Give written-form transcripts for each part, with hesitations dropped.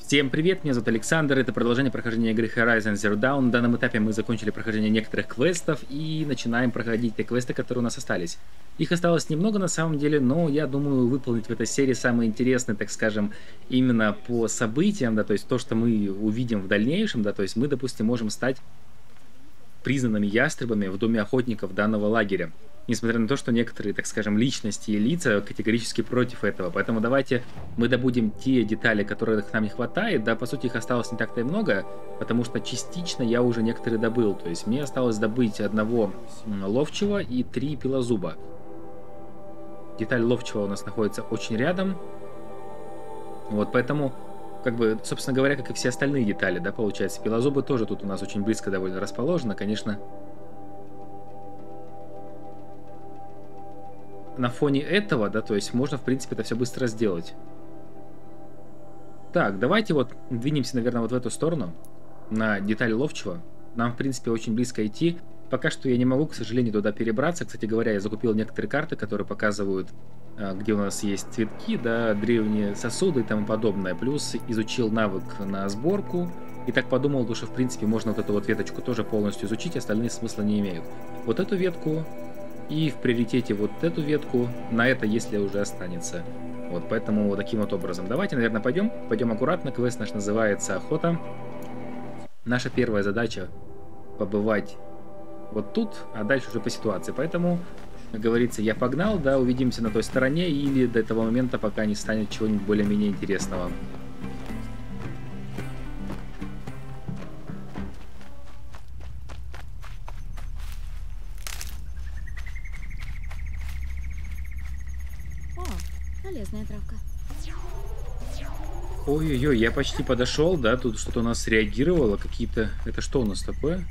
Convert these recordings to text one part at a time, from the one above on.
Всем привет, меня зовут Александр, это продолжение прохождения игры Horizon Zero Dawn. На данном этапе мы закончили прохождение некоторых квестов и начинаем проходить те квесты, которые у нас остались. Их осталось немного на самом деле, но я думаю выполнить в этой серии самые интересные, так скажем, именно по событиям, да, то есть то, что мы увидим в дальнейшем, да, то есть мы, допустим, можем стать признанными ястребами в доме охотников данного лагеря. Несмотря на то, что некоторые, так скажем, личности и лица категорически против этого. Поэтому давайте мы добудем те детали, которых нам не хватает. Да, по сути, их осталось не так-то и много, потому что частично я уже некоторые добыл. То есть мне осталось добыть одного ловчего и 3 пилозуба. Деталь ловчего у нас находится очень рядом. Вот, поэтому, как бы, собственно говоря, как и все остальные детали, да, получается. Пилозубы тоже тут у нас очень близко довольно расположены, конечно. На фоне этого, да, то есть можно, в принципе, это все быстро сделать. Так, давайте вот двинемся, наверное, вот в эту сторону, на деталь ловчего. Нам, в принципе, очень близко идти. Пока что я не могу, к сожалению, туда перебраться. Кстати говоря, я закупил некоторые карты, которые показывают, где у нас есть цветки, да, древние сосуды и тому подобное. Плюс изучил навык на сборку. И так подумал, что, в принципе, можно вот эту вот веточку тоже полностью изучить, остальные смысла не имеют. Вот эту ветку... И в приоритете вот эту ветку, на это, если уже останется. Вот, поэтому вот таким вот образом. Давайте, наверное, пойдем аккуратно. Квест наш называется «Охота». Наша первая задача побывать вот тут, а дальше уже по ситуации. Поэтому, как говорится, я погнал, да, увидимся на той стороне или до этого момента, пока не станет чего-нибудь более-менее интересного. Полезная травка. Ой-ой-ой, я почти подошел, да, тут что-то у нас среагировало, какие-то... Это что у нас такое?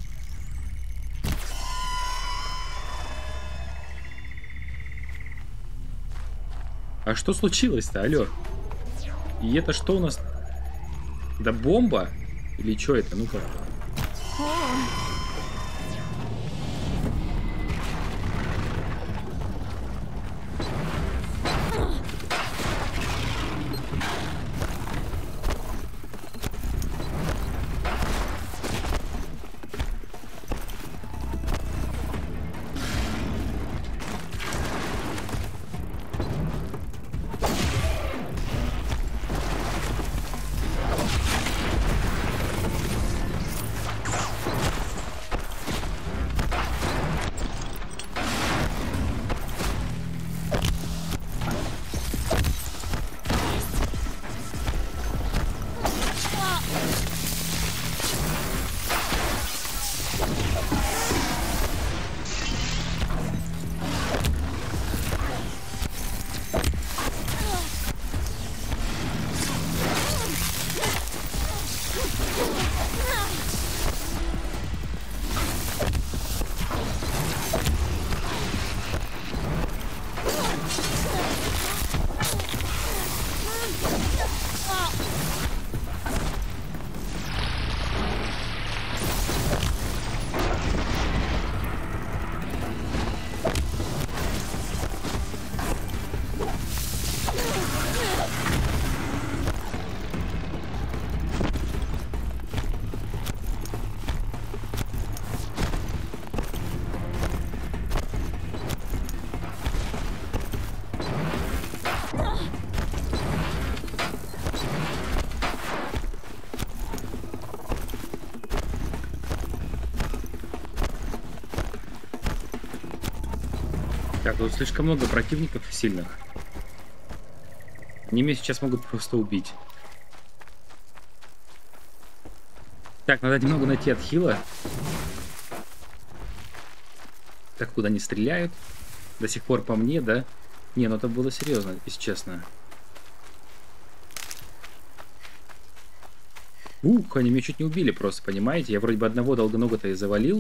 А что случилось-то, алло? И это что у нас? Да бомба? Или что это? Ну-ка. Так, тут слишком много противников сильных. Они меня сейчас могут просто убить. Так, надо немного найти отхила. Так, куда они стреляют? До сих пор по мне, да? Не, ну это было серьезно, если честно. Ух, они меня чуть не убили просто, понимаете? Я вроде бы одного долгонога-то и завалил.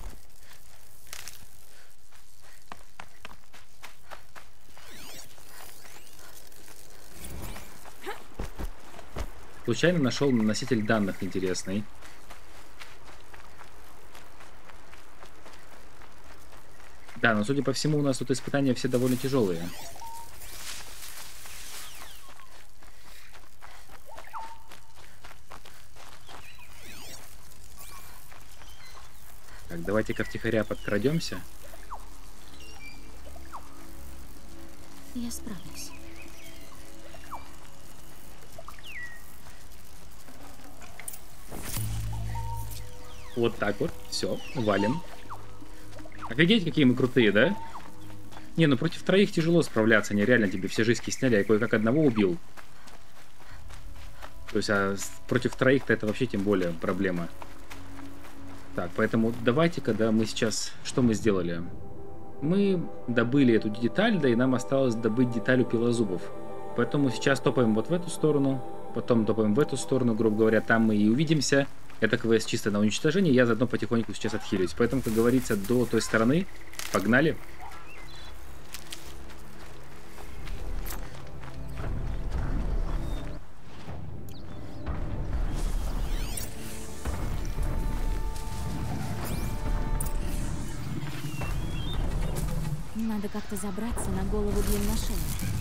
Случайно нашел носитель данных интересный. Да, но судя по всему, у нас тут испытания все довольно тяжелые. Так, давайте-ка втихаря подкрадемся. Я справлюсь. Вот так вот. Все, валим. Офигеть, какие мы крутые, да? Не, ну против троих тяжело справляться. Они реально тебе все жизни сняли. Я кое-как одного убил. То есть, против троих-то это вообще тем более проблема. Так, поэтому давайте-ка, да, мы сейчас... Что мы сделали? Мы добыли эту деталь, да, и нам осталось добыть деталь у пилозубов. Поэтому сейчас топаем вот в эту сторону, потом топаем в эту сторону, грубо говоря, там мы и увидимся. Это квест чисто на уничтожение, я заодно потихоньку сейчас отхилюсь. Поэтому, как говорится, до той стороны погнали. Надо как-то забраться на голову длинношея.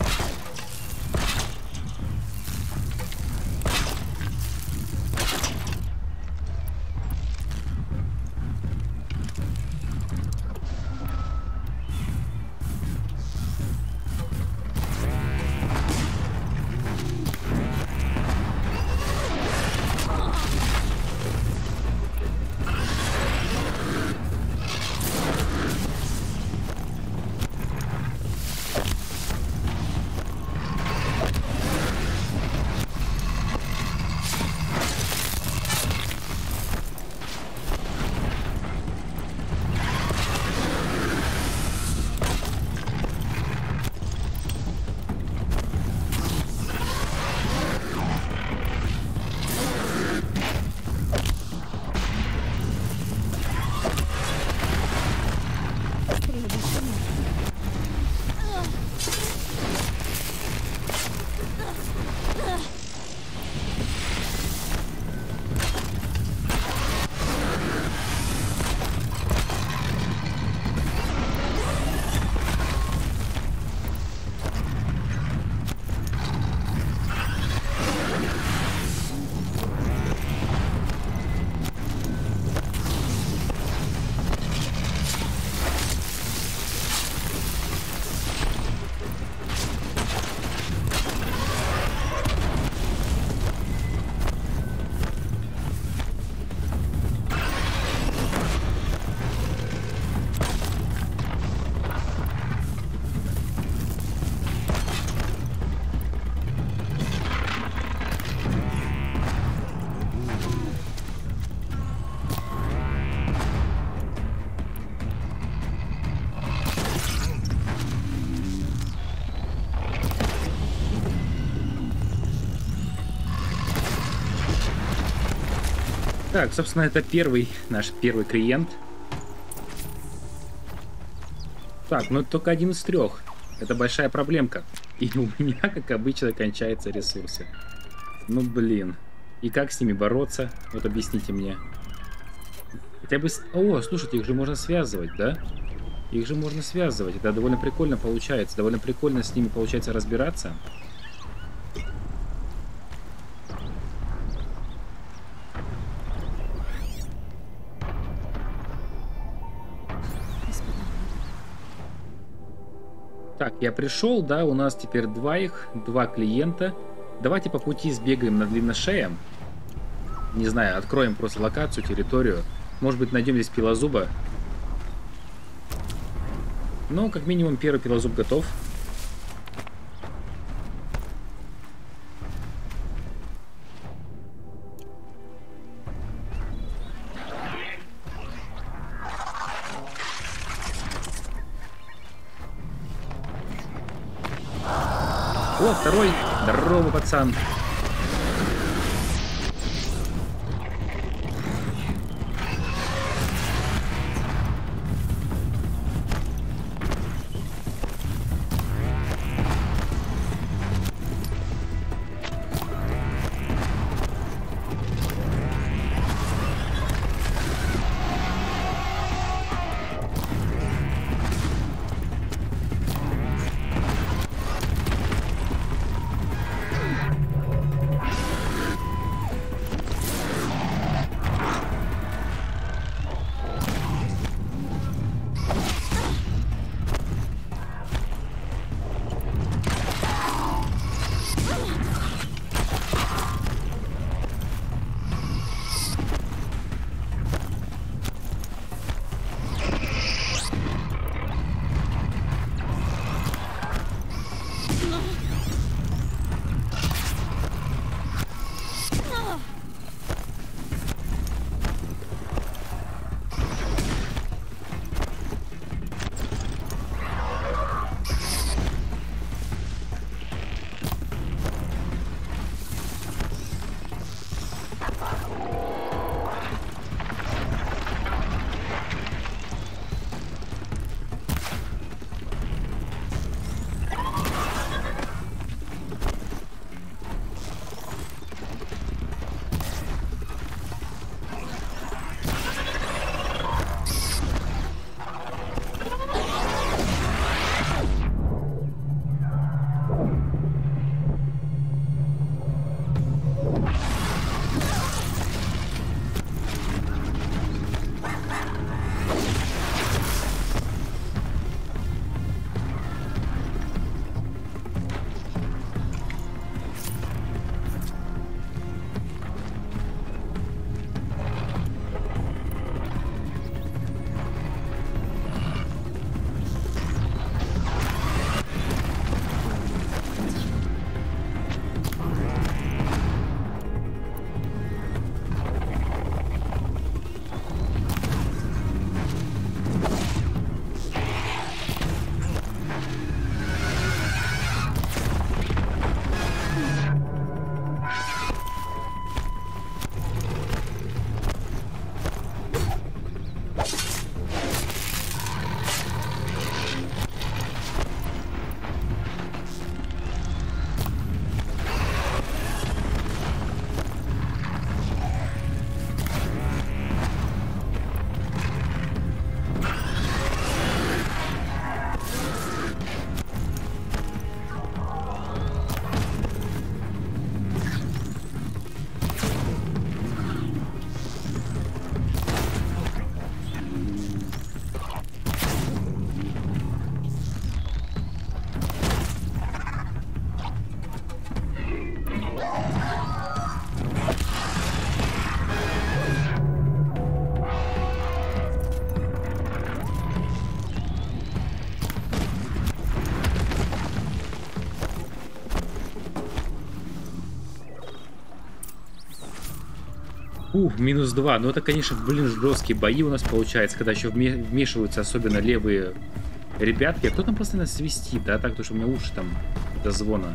Так, собственно, это наш первый клиент. Так, ну это только один из трех. Это большая проблемка. И у меня, как обычно, кончаются ресурсы. Ну, блин. И как с ними бороться? Вот объясните мне. Хотя бы... О, слушайте, их же можно связывать, да? Их же можно связывать. Это довольно прикольно получается. Довольно прикольно с ними получается разбираться. Так, я пришел, да, у нас теперь два клиента. Давайте по пути сбегаем на длинношея. Не знаю, откроем просто локацию, территорию. Может быть, найдем здесь пилозуба. Ну, как минимум, первый пилозуб готов. О, второй. Здорово, пацан. -2. Ну это, конечно, блин, жесткие бои у нас получается, когда еще вмешиваются особенно левые ребятки. А кто там постоянно свистит, да? Так, потому что у меня уши там до звона.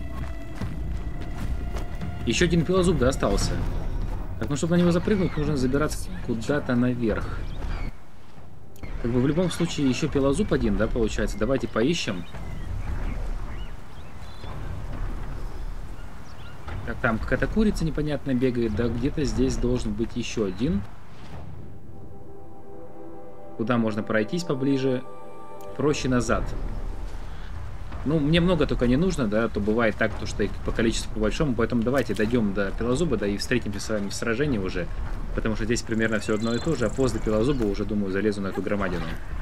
Еще один пилозуб, да, остался. Так, ну чтобы на него запрыгнуть, нужно забираться куда-то наверх. Как бы в любом случае еще пилозуб один, да, получается. Давайте поищем. Так, там какая-то курица непонятная бегает, да, где-то здесь должен быть еще один. Куда можно пройтись поближе? Проще назад. Ну, мне много только не нужно, да, то бывает так, то, что их по количеству по большому, поэтому давайте дойдем до пилозуба, да, и встретимся с вами в сражении уже, потому что здесь примерно все одно и то же, а после пилозуба уже, думаю, залезу на эту громадину.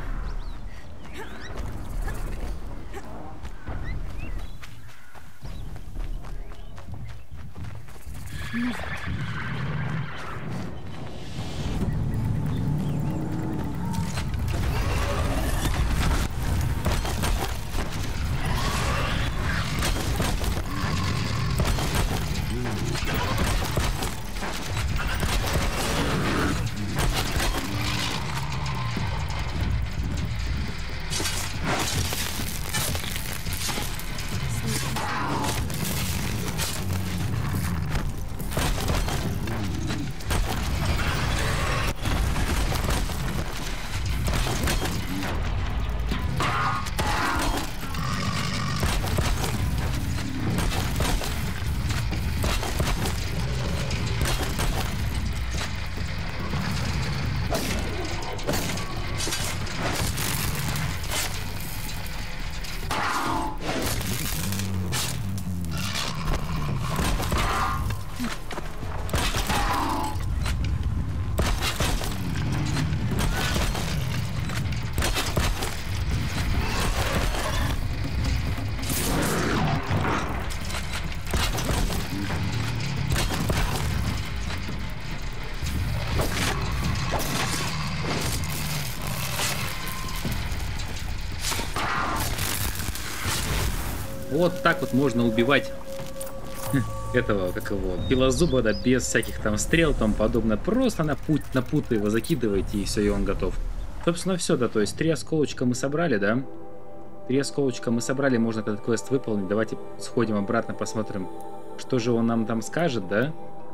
Вот так вот можно убивать этого, как его, пилозуба, да, без всяких там стрел, там подобное. Просто на пут его закидываете, и все, и он готов. Собственно, все, да, то есть 3 осколочка мы собрали, да? 3 осколочка мы собрали, можно этот квест выполнить. Давайте сходим обратно, посмотрим, что же он нам там скажет, да?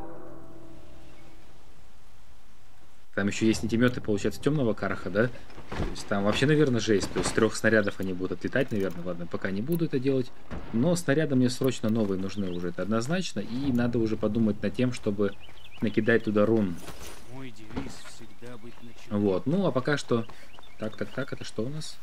Там еще есть нитеметы, получается, темного караха, да? То есть там вообще, наверное, жесть. То есть с 3 снарядов они будут отлетать, наверное. Ладно, пока не буду это делать. Но снаряды мне срочно новые нужны уже, это однозначно. И надо уже подумать над тем, чтобы накидать туда рун. Мой девиз всегда быть начеку. Вот, ну а пока что... Так, это что у нас?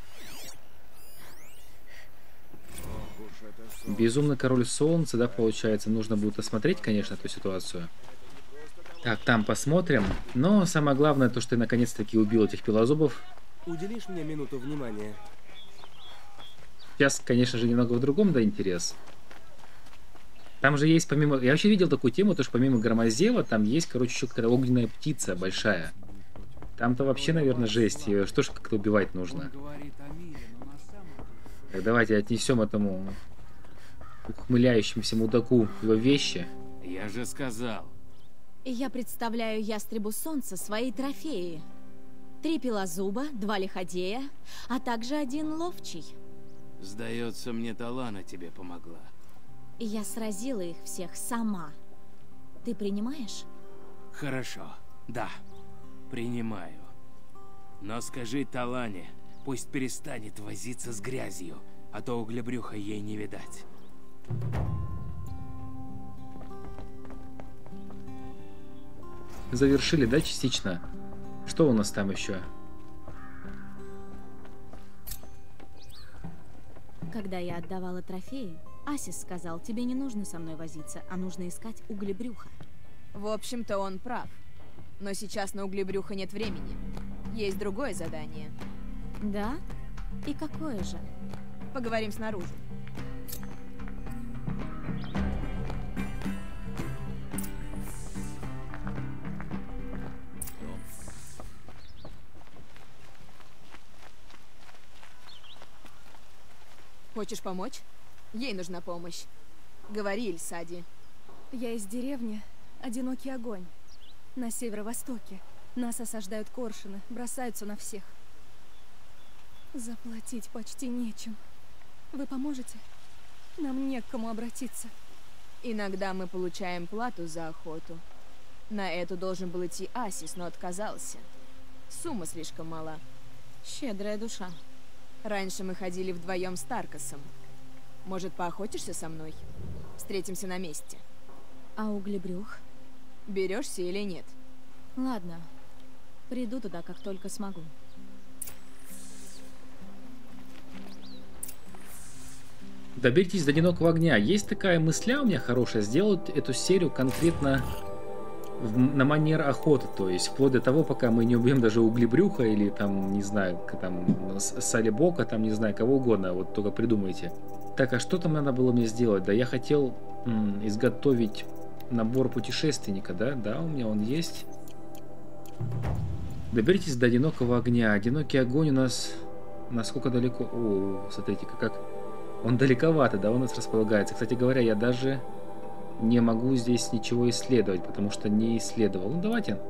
Безумный король солнца, да, получается. Нужно будет осмотреть, конечно, эту ситуацию. Так, там посмотрим. Но самое главное, то, что я наконец-таки убил этих пилозубов. Уделишь мне минуту внимания? Сейчас, конечно же, немного в другом, да, интерес. Там же есть помимо... Я вообще видел такую тему, то, что помимо громозева, там есть, короче, еще какая-то огненная птица большая. Там-то вообще, наверное, жесть. Ее что ж как-то убивать нужно. Так, давайте отнесем этому ухмыляющемуся мудаку его вещи. Я же сказал. Я представляю ястребу солнца свои трофеи. 3 пилозуба, 2 лиходея, а также 1 ловчий. Сдается мне, Талана тебе помогла. Я сразила их всех сама. Ты принимаешь? Хорошо, да, принимаю. Но скажи Талане, пусть перестанет возиться с грязью, а то углебрюха ей не видать. Завершили, да, частично? Что у нас там еще? Когда я отдавала трофеи, Асис сказал, тебе не нужно со мной возиться, а нужно искать углебрюха. В общем-то, он прав. Но сейчас на углебрюха нет времени. Есть другое задание. Да? И какое же? Поговорим снаружи. Хочешь помочь? Ей нужна помощь. Говори, Ильсади. Я из деревни. Одинокий огонь. на северо-востоке. Нас осаждают коршуны, бросаются на всех. Заплатить почти нечем. Вы поможете? Нам не к кому обратиться. Иногда мы получаем плату за охоту. На эту должен был идти Асис, но отказался. Сумма слишком мала. Щедрая душа. Раньше мы ходили вдвоем с Таркасом. Может, поохотишься со мной? Встретимся на месте. А углебрюх? Берешься или нет? Ладно. Приду туда, как только смогу. Доберитесь до одинокого огня. Есть такая мысля у меня хорошая, сделать эту серию конкретно на манер охоты, то есть вплоть до того, пока мы не убьем даже углебрюха или там, не знаю, там Салибока, там, не знаю, кого угодно, вот только придумайте. Так, а что там надо было мне сделать? Да, я хотел изготовить набор путешественника, да? Да, у меня он есть. Доберитесь до одинокого огня. Одинокий огонь у нас насколько далеко? О, смотрите-ка, как... Он далековато, да, у нас располагается. Кстати говоря, я даже не могу здесь ничего исследовать, потому что не исследовал. Ну, давайте.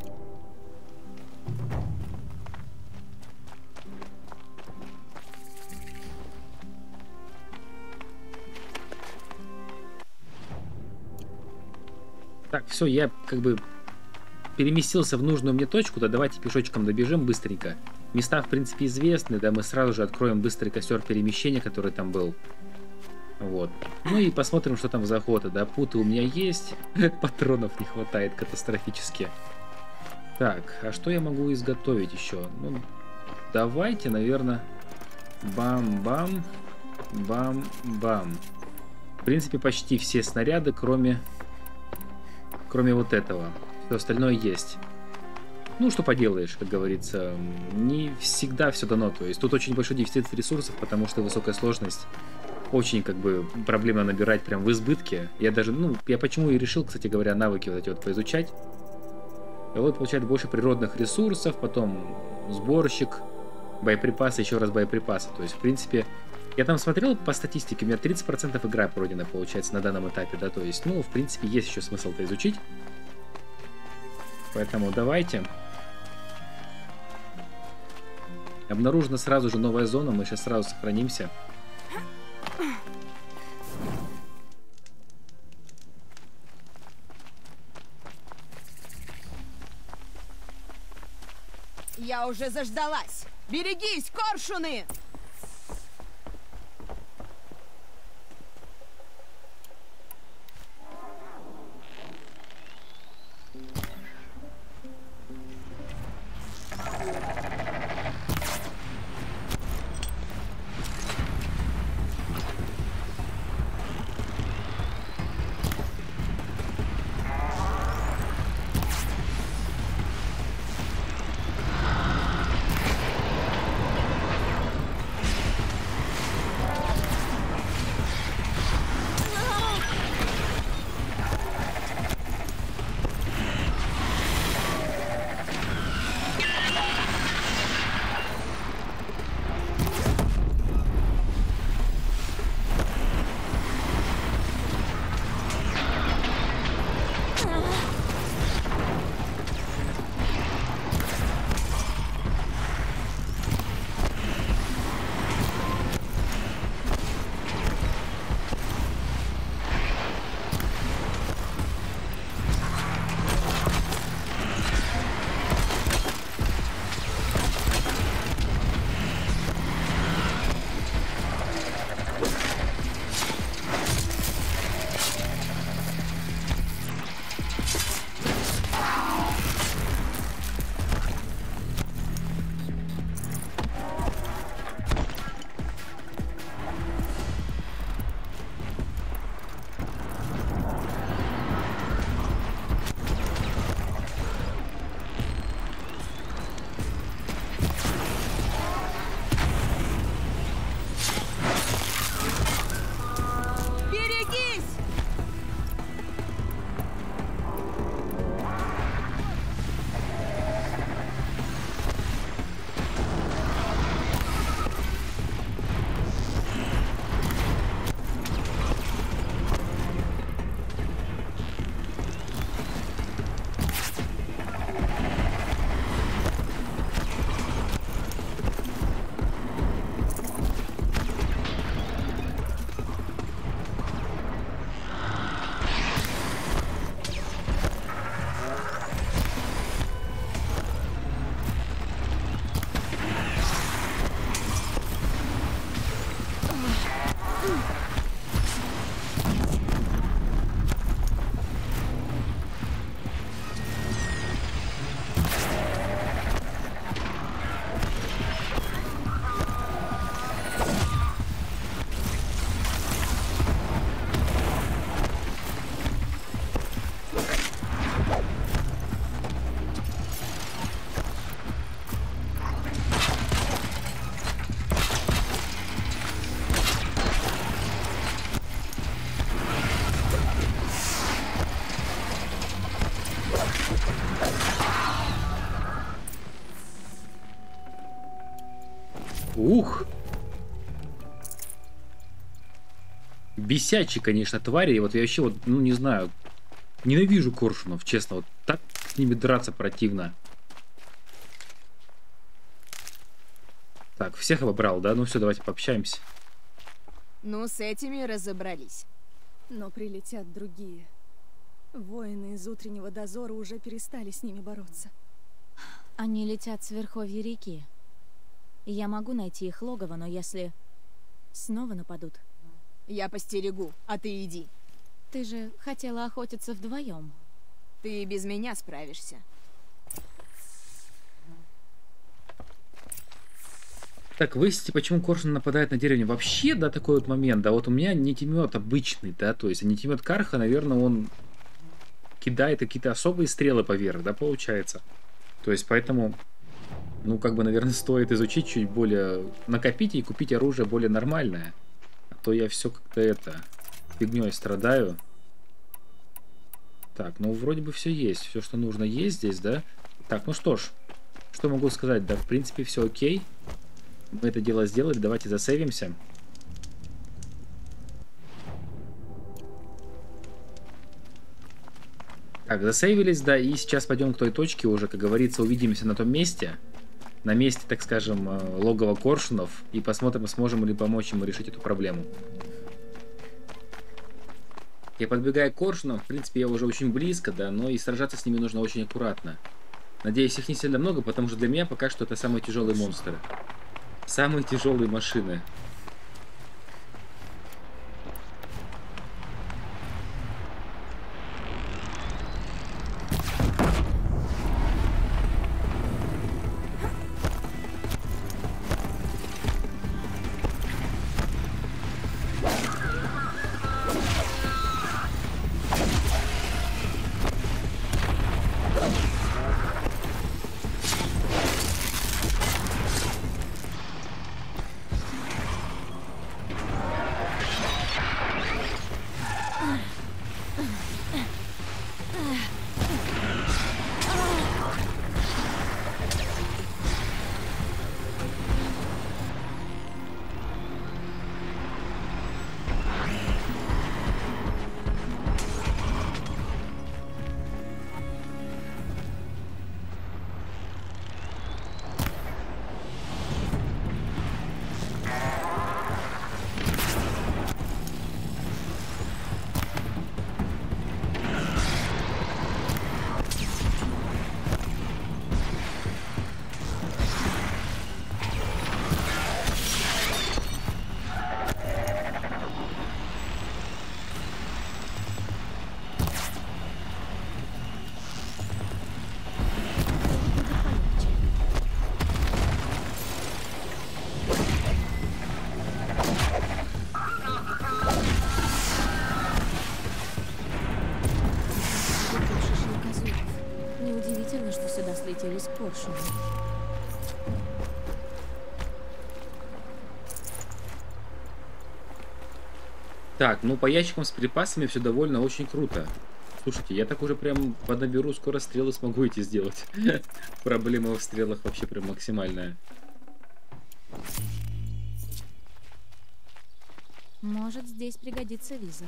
Так, все, я как бы переместился в нужную мне точку, да давайте пешочком добежим быстренько. Места, в принципе, известны, да, мы сразу же откроем быстрый костер перемещения, который там был. Вот. Ну и посмотрим, что там за охота, да, путы у меня есть, патронов не хватает катастрофически. Так, а что я могу изготовить еще? Ну, давайте, наверное, бам-бам, бам-бам. В принципе, почти все снаряды, кроме вот этого. Все остальное есть. Ну, что поделаешь, как говорится, не всегда все дано. То есть тут очень большой дефицит ресурсов, потому что высокая сложность. Очень, как бы, проблемно набирать прям в избытке. Я даже, ну, я почему и решил, кстати говоря, навыки вот эти вот поизучать. Пилот получает больше природных ресурсов, потом сборщик, боеприпасы, еще раз боеприпасы. То есть, в принципе, я там смотрел по статистике, у меня 30% игра пройдена, получается, на данном этапе, да, то есть, ну, в принципе, есть еще смысл-то изучить. Поэтому давайте. Обнаружена сразу же новая зона, мы сейчас сразу сохранимся. Я уже заждалась! Берегись, коршуны! Ух! Бесячие, конечно, твари. Вот я вообще вот, ну не знаю, ненавижу коршунов, честно. Вот так с ними драться противно. Так, всех обобрал, да? Ну все, давайте пообщаемся. Ну, с этими разобрались. Но прилетят другие. Воины из утреннего дозора уже перестали с ними бороться. Они летят с верховья реки. Я могу найти их логово, но если снова нападут... Я постерегу, а ты иди. Ты же хотела охотиться вдвоем. Ты без меня справишься. Так, выясните, почему коршун нападает на деревню. Вообще, да, такой вот момент. Да, вот у меня нитемет обычный, да, то есть нитемет Карха, наверное, он кидает какие-то особые стрелы поверх, да, получается. То есть, поэтому, ну, как бы, наверное, стоит изучить чуть более, накопить и купить оружие более нормальное. А то я все как-то фигней страдаю. Так, ну, вроде бы все есть. Все, что нужно, есть здесь, да? Так, ну что ж, что могу сказать? Да, в принципе, все окей. Мы это дело сделали, давайте засейвимся. Так, засейвились, да, и сейчас пойдем к той точке уже, как говорится, увидимся на том месте. На месте, так скажем, логова коршунов. И посмотрим, сможем ли помочь ему решить эту проблему. Я подбегаю к коршунам, в принципе, я уже очень близко, да, но и сражаться с ними нужно очень аккуратно. Надеюсь, их не сильно много, потому что для меня пока что это самые тяжелые монстры. Самые тяжелые машины. Неудивительно, что сюда слетелись коршуны. Так, ну по ящикам с припасами все довольно очень круто. Слушайте, я так уже прям поднаберу, скоро стрелы смогу эти сделать. Проблема в стрелах вообще прям максимальная. Может, здесь пригодится визор.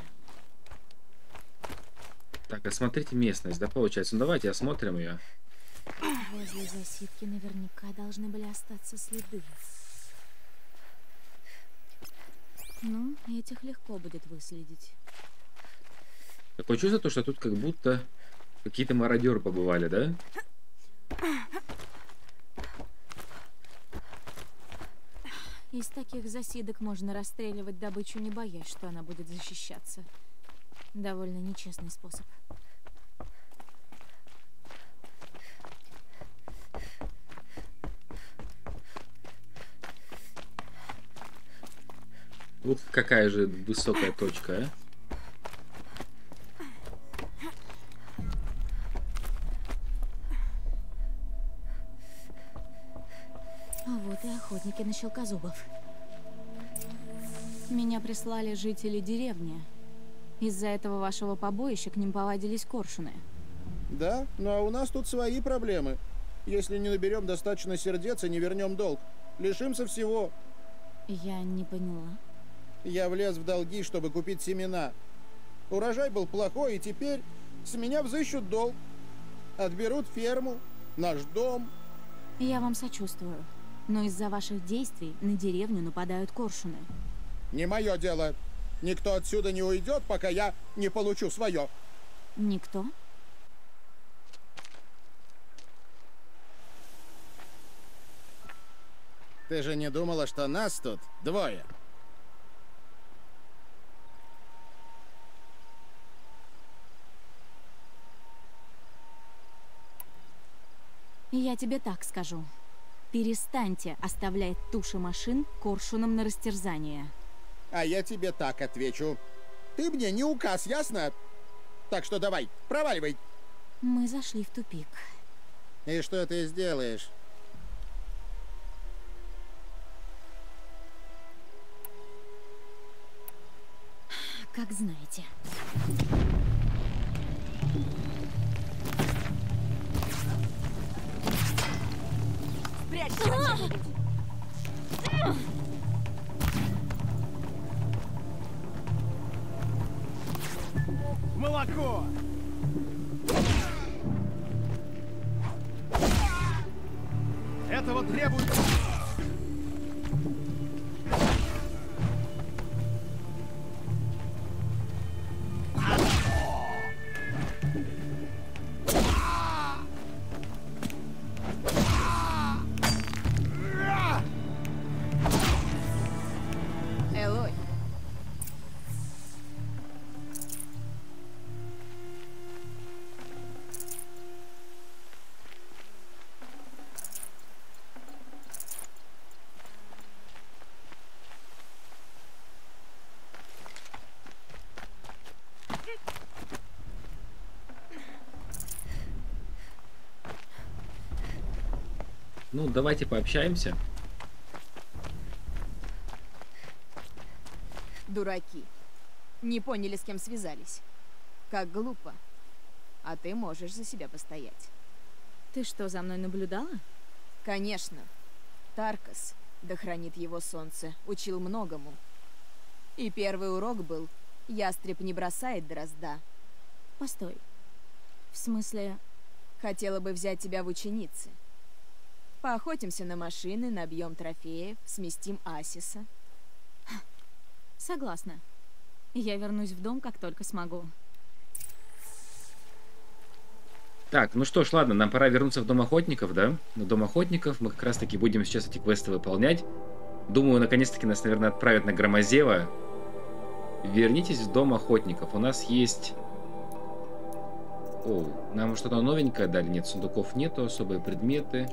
Так, осмотрите местность, да, получается? Ну давайте осмотрим ее. Возле засидки наверняка должны были остаться следы. Ну, этих легко будет выследить. Такое чувство, что тут как будто какие-то мародеры побывали, да? Из таких засидок можно расстреливать добычу, не боясь, что она будет защищаться. Довольно нечестный способ. Вот какая же высокая точка, а? А вот и охотники на щелкозубов. Меня прислали жители деревни. Из-за этого вашего побоища к ним повадились коршуны. Да, ну а у нас тут свои проблемы. Если не наберем достаточно сердец и не вернем долг. Лишимся всего. Я не поняла. Я влез в долги, чтобы купить семена. Урожай был плохой, и теперь с меня взыщут долг. Отберут ферму, наш дом. Я вам сочувствую. Но из-за ваших действий на деревню нападают коршуны. Не мое дело. Никто отсюда не уйдет, пока я не получу свое. Никто? Ты же не думала, что нас тут двое? Я тебе так скажу. Перестаньте оставлять туши машин коршунам на растерзание. А я тебе так отвечу. Ты мне не указ, ясно? Так что давай, проваливай. Мы зашли в тупик. И что ты сделаешь? Как знаете. Молоко! Этого требует... Элой. Ну, давайте пообщаемся. Дураки. Не поняли, с кем связались. Как глупо. А ты можешь за себя постоять. Ты что, за мной наблюдала? Конечно. Таркас, да хранит его солнце, учил многому. И первый урок был: ястреб не бросает дрозда. Постой. В смысле... Хотела бы взять тебя в ученицы. Поохотимся на машины, набьем трофеев, сместим Асиса. Согласна. Я вернусь в дом, как только смогу. Так, ну что ж, ладно, нам пора вернуться в Дом Охотников, да? В Дом Охотников мы как раз-таки будем сейчас эти квесты выполнять. Думаю, наконец-таки нас, наверное, отправят на Громозева. Вернитесь в Дом Охотников. У нас есть... О, нам что-то новенькое дали. Нет, сундуков нету, особые предметы.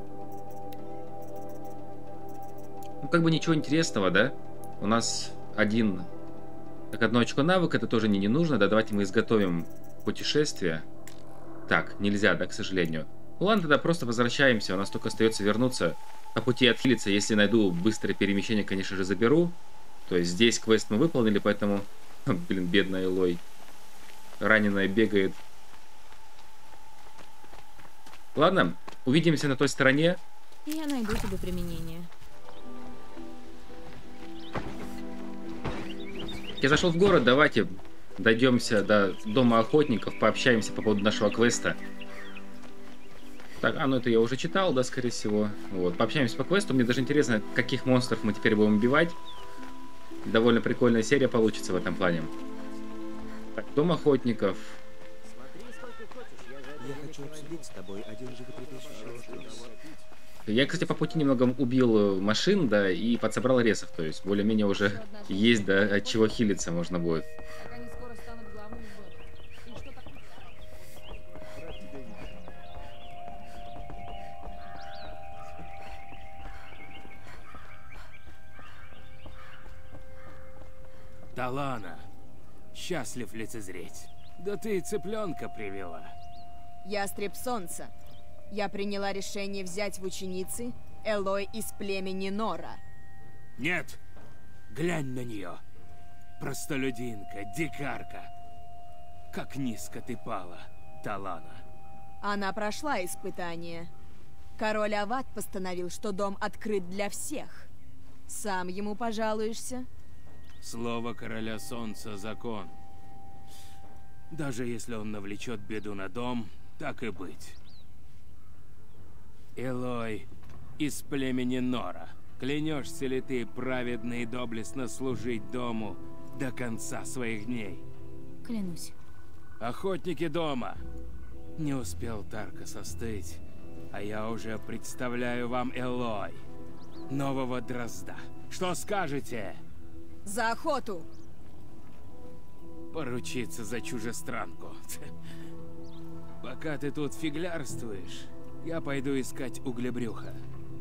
Ну, как бы ничего интересного, да? У нас одно очко навыка, это тоже не нужно. Да, давайте мы изготовим путешествие. Так, нельзя, да, к сожалению. Ну ладно, тогда просто возвращаемся. У нас только остается вернуться. По пути отхилиться, если найду быстрое перемещение, конечно же, заберу. То есть здесь квест мы выполнили, поэтому... Блин, бедная Элой. Раненая бегает. Ладно, увидимся на той стороне. Я найду тебе применение. Я зашел в город, давайте дойдемся до Дома Охотников, пообщаемся по поводу нашего квеста. Так, ну это я уже читал, да, скорее всего. Вот, пообщаемся по квесту. Мне даже интересно, каких монстров мы теперь будем убивать. Довольно прикольная серия получится в этом плане. Так, Дом Охотников. Я хочу обсудить с тобой один животрепещущий вопрос. Я, кстати, по пути немного убил машин, да, и подсобрал ресов, то есть более-менее уже есть, да, от чего хилиться можно будет. Талана, счастлив лицезреть. Да ты и цыпленка привела. Ястреб солнца. Я приняла решение взять в ученицы Элой из племени Нора. Нет, глянь на нее. Простолюдинка, дикарка. Как низко ты пала, Талана. Она прошла испытание. Король Ават постановил, что дом открыт для всех. Сам ему пожалуешься? Слово короля солнца — закон. Даже если он навлечет беду на дом, так и быть. Элой из племени Нора, клянешься ли ты праведно и доблестно служить дому до конца своих дней? Клянусь. Охотники дома. Не успел Таркас остыть, а я уже представляю вам Элой, нового дрозда. Что скажете? За охоту! Поручиться за чужестранку. Пока ты тут фиглярствуешь, я пойду искать углебрюха.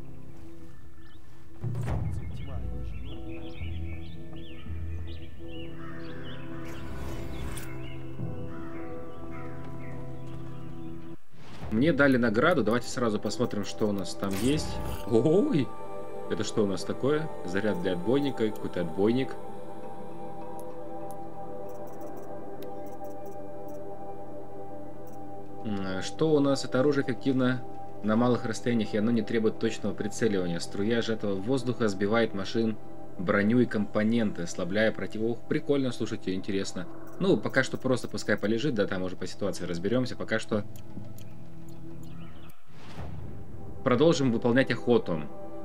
Мне дали награду, давайте сразу посмотрим, что у нас там есть. Ой! Это что у нас такое? Заряд для отбойника, какой-то отбойник. Что у нас? Это оружие эффективно на малых расстояниях, и оно не требует точного прицеливания. Струя сжатого воздуха сбивает машин, броню и компоненты, ослабляя противовух. Прикольно, слушайте, интересно. Ну, пока что просто пускай полежит, да, там уже по ситуации разберемся. Пока что продолжим выполнять охоту.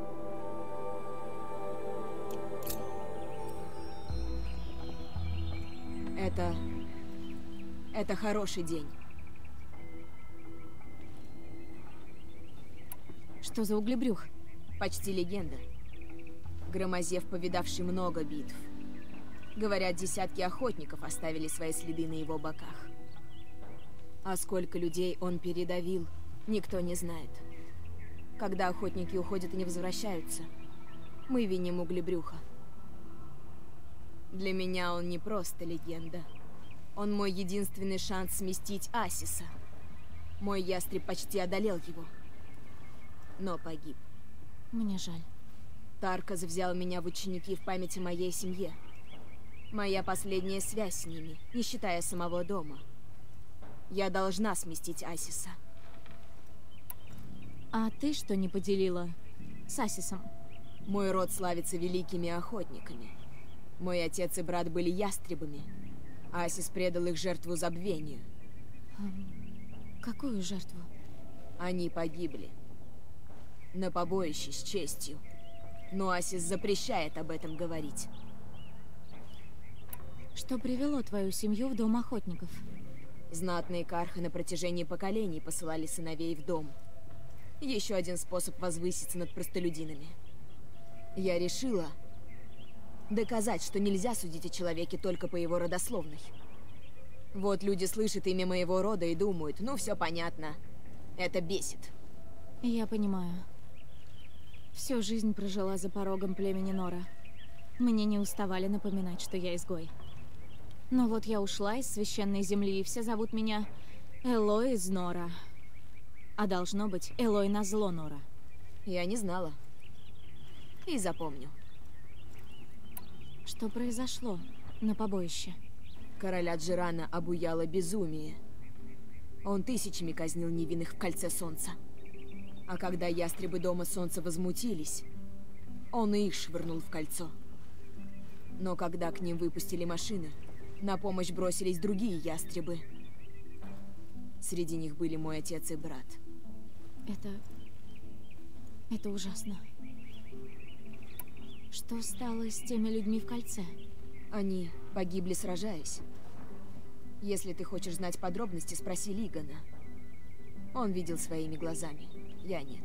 Это хороший день. Что за углебрюх? Почти легенда. Громозев, повидавший много битв. Говорят, десятки охотников оставили свои следы на его боках. А сколько людей он передавил, никто не знает. Когда охотники уходят и не возвращаются, мы виним углебрюха. Для меня он не просто легенда. Он мой единственный шанс сместить Асиса. Мой ястреб почти одолел его, но погиб. Мне жаль. Таркас взял меня в ученики в память о моей семье. Моя последняя связь с ними, не считая самого дома. Я должна сместить Асиса. А ты что не поделила с Асисом? Мой род славится великими охотниками. Мой отец и брат были ястребами. Асис предал их жертву забвению. Какую жертву? Они погибли. На побоище с честью. Но Асис запрещает об этом говорить. Что привело твою семью в дом охотников? Знатные кархи на протяжении поколений посылали сыновей в дом. Еще один способ возвыситься над простолюдинами. Я решила доказать, что нельзя судить о человеке только по его родословной. Вот люди слышат имя моего рода и думают, ну все понятно. Это бесит. Я понимаю. Всю жизнь прожила за порогом племени Нора. Мне не уставали напоминать, что я изгой. Но вот я ушла из священной земли, и все зовут меня Элой из Нора. А должно быть Элой назло Нора. Я не знала. И запомню. Что произошло на побоище? Короля Джирана обуяло безумие. Он тысячами казнил невинных в кольце солнца. А когда ястребы дома солнца возмутились, он и их швырнул в кольцо. Но когда к ним выпустили машины, на помощь бросились другие ястребы. Среди них были мой отец и брат. Это ужасно. Что стало с теми людьми в кольце? Они погибли, сражаясь. Если ты хочешь знать подробности, спроси Лигана. Он видел своими глазами, я нет.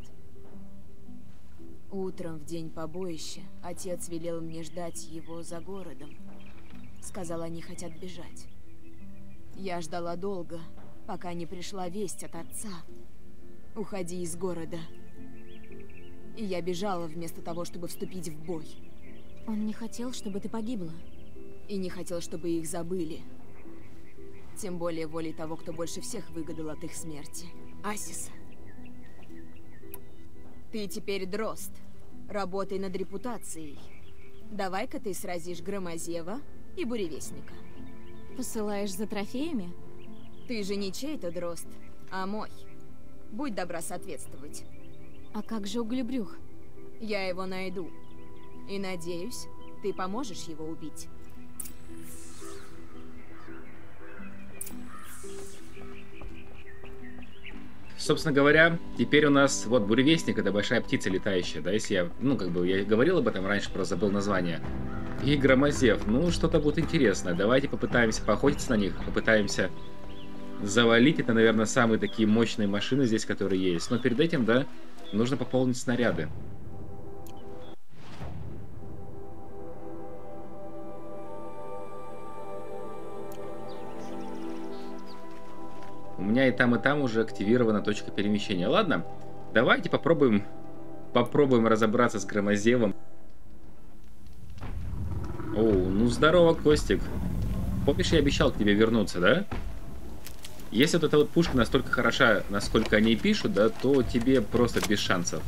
Утром, в день побоища, отец велел мне ждать его за городом. Сказал, они хотят бежать. Я ждала долго, пока не пришла весть от отца. Уходи из города. И я бежала вместо того, чтобы вступить в бой. Он не хотел, чтобы ты погибла. И не хотел, чтобы их забыли. Тем более волей того, кто больше всех выгадал от их смерти. Асиса. Ты теперь дрозд. Работай над репутацией. Давай-ка ты сразишь Громозева и Буревестника. Посылаешь за трофеями? Ты же не чей-то дрозд, а мой. Будь добра соответствовать. А как же Углебрюх? Я его найду. И надеюсь, ты поможешь его убить. Собственно говоря, теперь у нас вот буревестник, это большая птица летающая, да, если я, ну, как бы, я говорил об этом раньше, просто забыл название. И громозев, ну, что-то будет интересное. Давайте попытаемся поохотиться на них, попытаемся завалить. Это, наверное, самые такие мощные машины здесь, которые есть. Но перед этим, да, нужно пополнить снаряды. У меня и там уже активирована точка перемещения. Ладно, давайте попробуем разобраться с громозевом. О, ну здорово, Костик. Помнишь, я обещал к тебе вернуться, да? Если вот эта вот пушка настолько хороша, насколько они пишут, да, то тебе просто без шансов.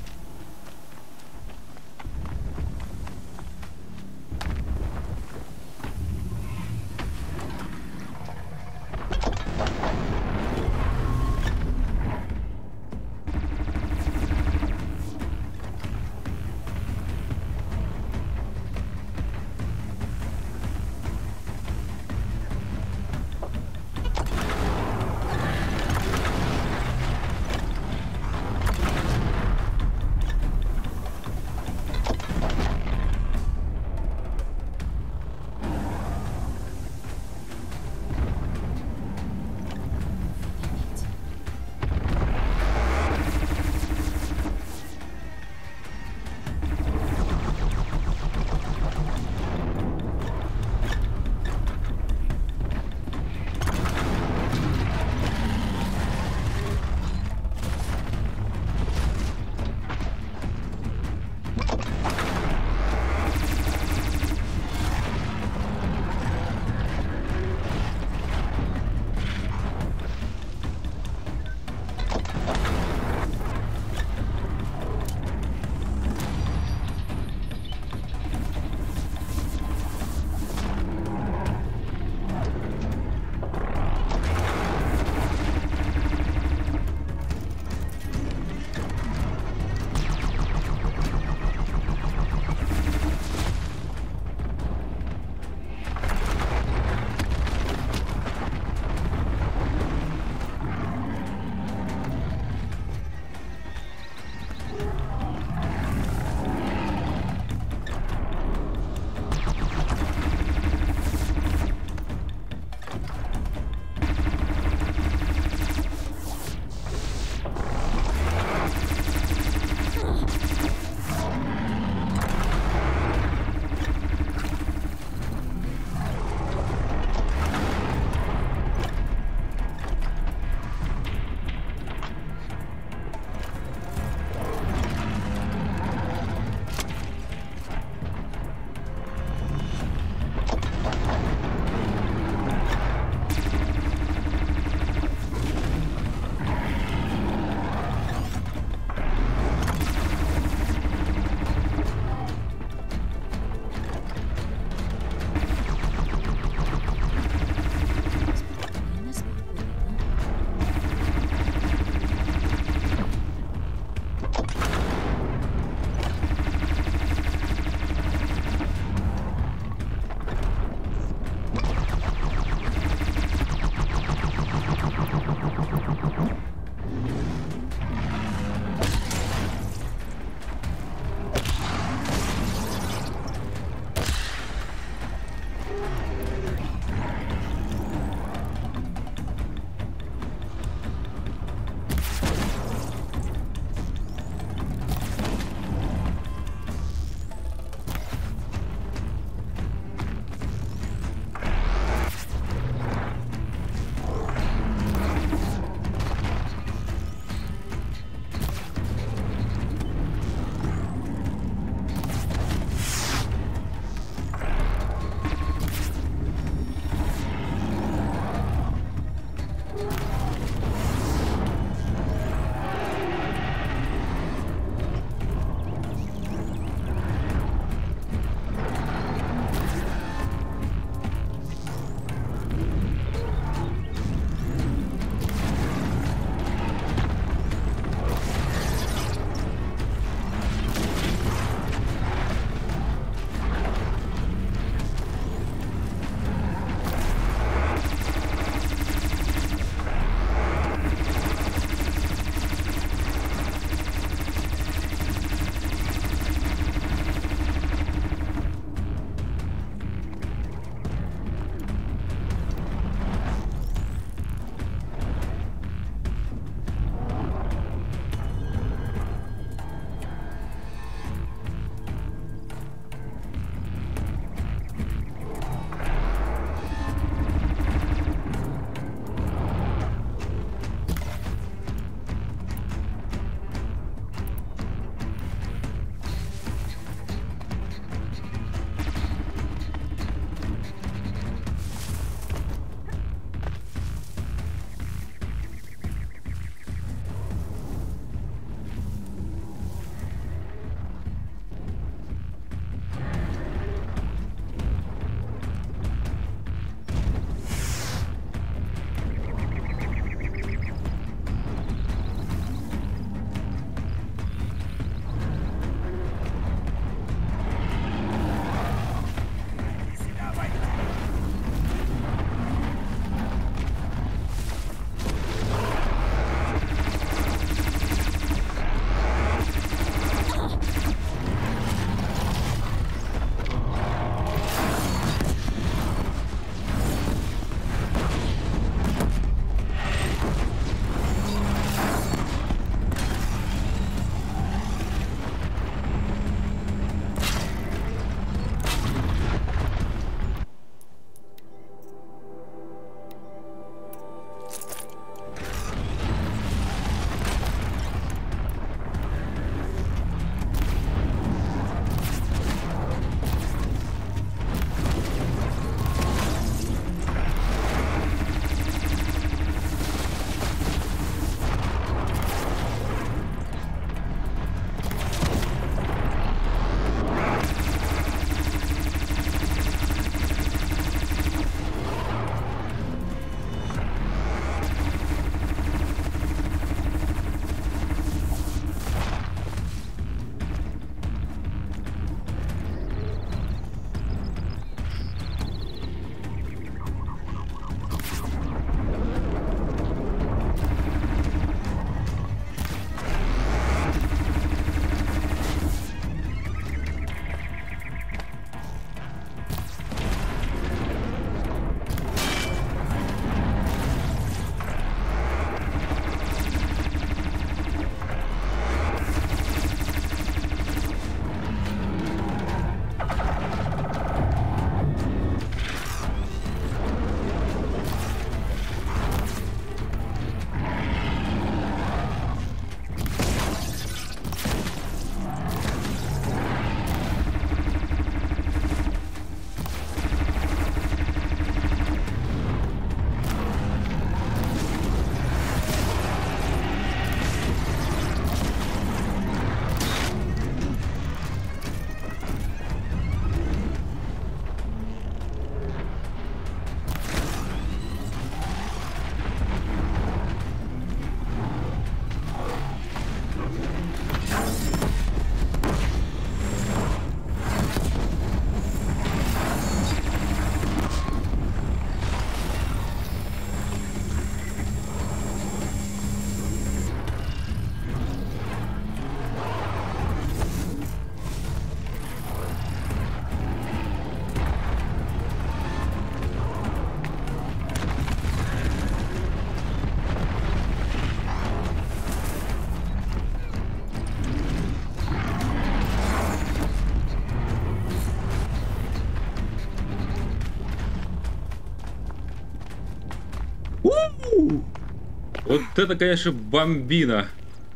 Вот это, конечно, бомбина.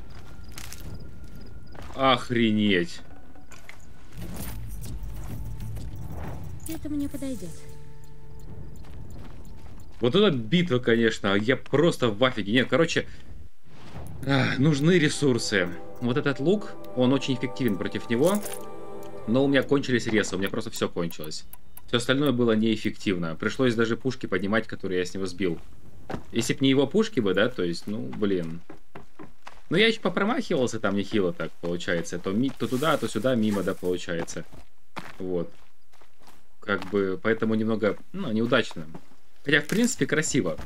Охренеть. Это мне подойдет. Вот эта битва, конечно, я просто в афиге. Нет, короче, нужны ресурсы. Вот этот лук, он очень эффективен против него, но у меня кончились ресы, у меня просто все кончилось. Все остальное было неэффективно. Пришлось даже пушки поднимать, которые я с него сбил. Если б не его пушки бы, да, то есть, ну, блин. Ну, я еще попромахивался там нехило так, получается. То туда, то сюда, мимо, да, получается. Вот. Как бы, поэтому немного, ну, неудачно. Хотя, в принципе, красиво.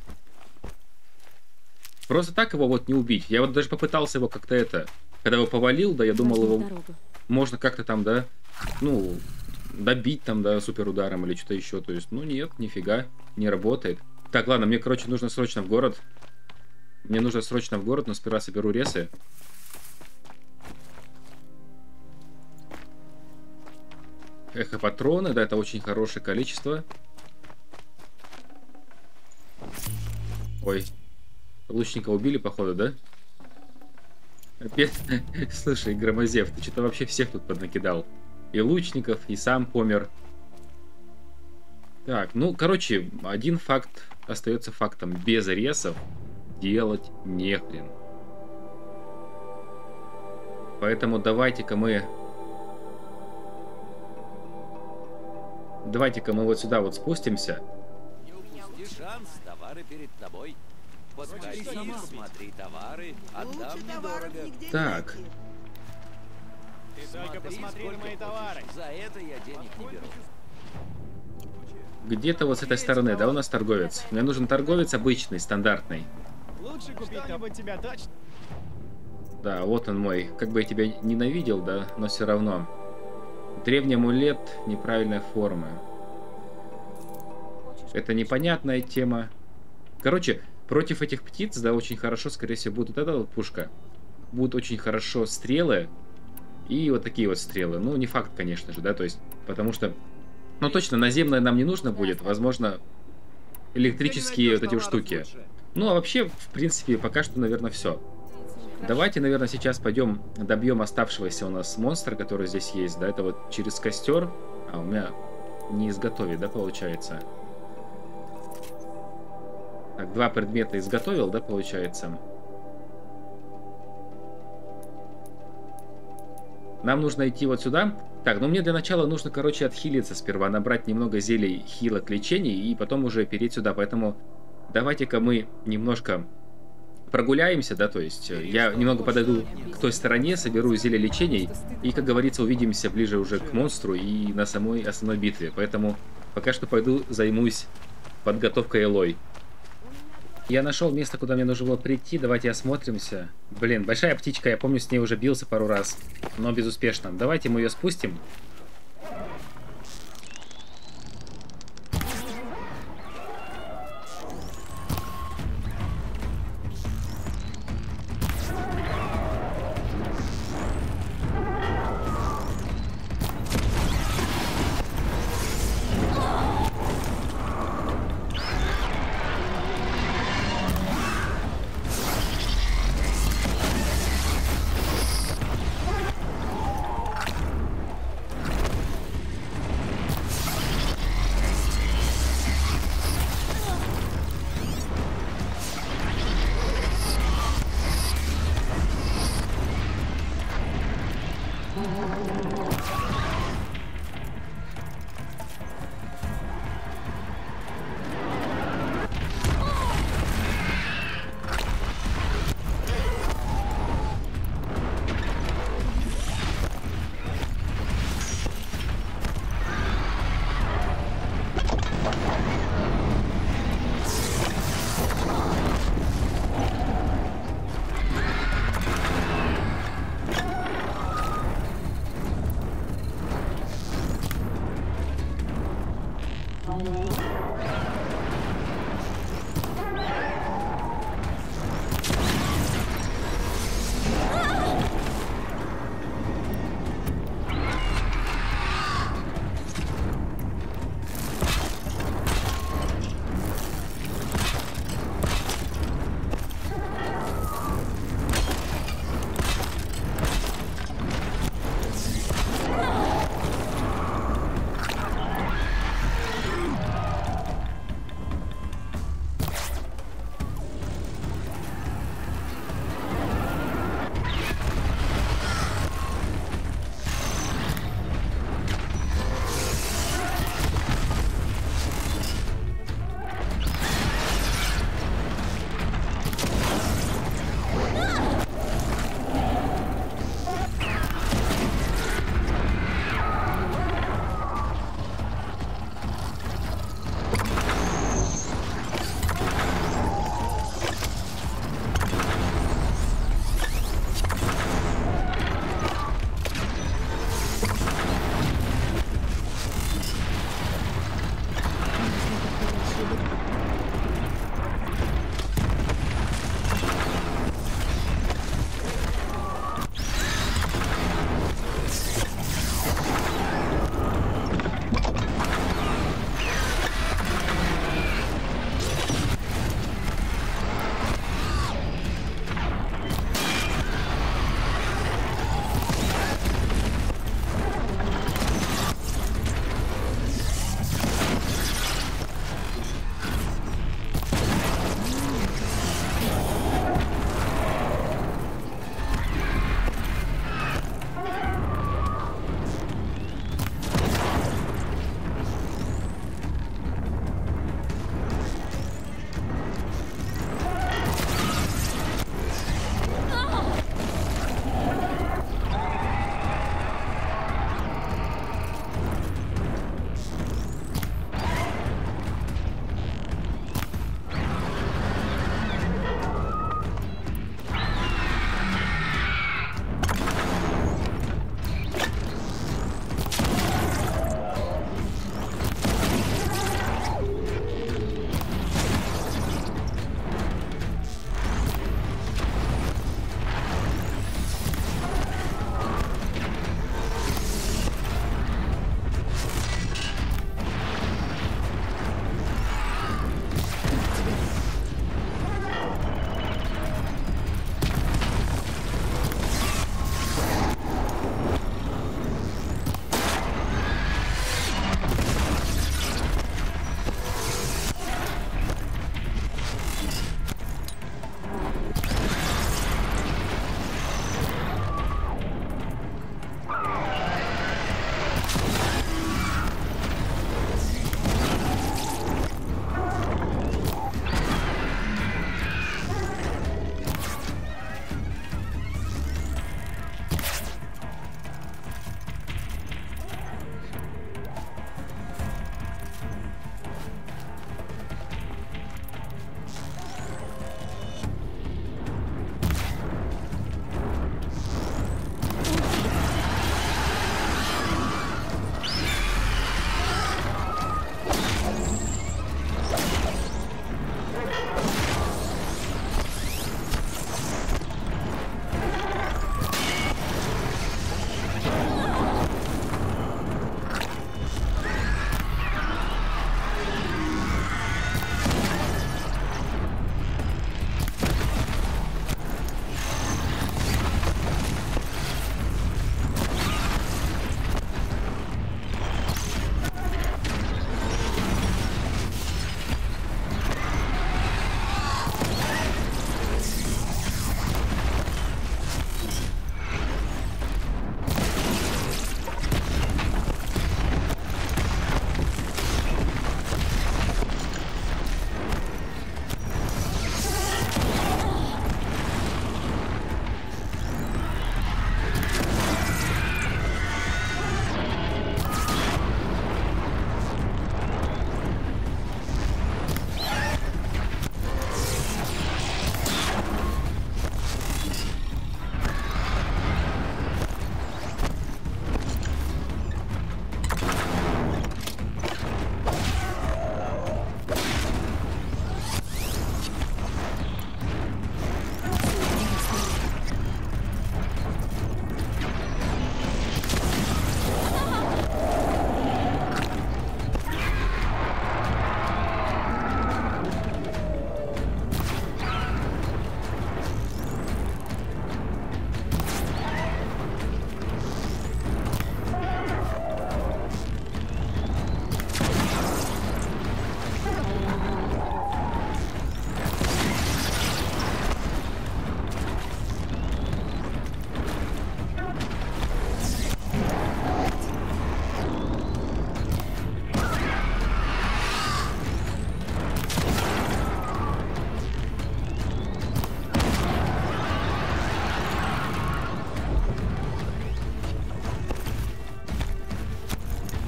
Просто так его вот не убить. Я вот даже попытался его как-то это... Когда его повалил, да, я думал, его можно как-то там, да, ну, добить там, да, суперударом или что-то еще. То есть, ну, нет, нифига, не работает. Так, ладно, мне, короче, нужно срочно в город. Мне нужно срочно в город, но сперва соберу ресы. Эхо-патроны, да, это очень хорошее количество. Ой. Лучника убили, походу, да? Опять? Слушай, Громозев, ты что-то вообще всех тут поднакидал. И лучников, и сам помер. Так, ну, короче, один факт остается фактом. Без ресов делать нехрен. Поэтому давайте-ка мы... Давайте-ка мы вот сюда вот спустимся. Не упусти шанс, товары перед тобой. Подходи, смотри товары, отдам недорого. Так. Ты только посмотри на мои товары. За это я денег не беру. Где-то вот с этой стороны, да, у нас торговец? Мне нужен торговец обычный, стандартный. Лучше купить что-нибудь тебя точно. Да, вот он мой. Как бы я тебя ненавидел, да, но все равно. Древний амулет неправильной формы. Это непонятная тема. Короче, против этих птиц, да, очень хорошо, скорее всего, будет вот эта вот пушка. Будут очень хорошо стрелы. И вот такие вот стрелы. Ну, не факт, конечно же, да, то есть, потому что... Ну, точно, наземное нам не нужно будет. Возможно, электрические вот эти вот штуки. Ну, а вообще, в принципе, пока что, наверное, все. Давайте, наверное, сейчас пойдем добьем оставшегося у нас монстра, который здесь есть, да, это вот через костер. А, у меня не изготовить, да, получается. Так, 2 предмета изготовил, да, получается. Нам нужно идти вот сюда. Так, ну мне для начала нужно, короче, отхилиться сперва, набрать немного зелий хила к лечению и потом уже перейти сюда. Поэтому давайте-ка мы немножко прогуляемся, да, то есть я немного подойду к той стороне, соберу зелье лечений и, как говорится, увидимся ближе уже к монстру и на самой основной битве. Поэтому пока что пойду займусь подготовкой Элой. Я нашел место, куда мне нужно было прийти. Давайте осмотримся. Блин, большая птичка, я помню, с ней уже бился пару раз, но безуспешно. Давайте мы ее спустим.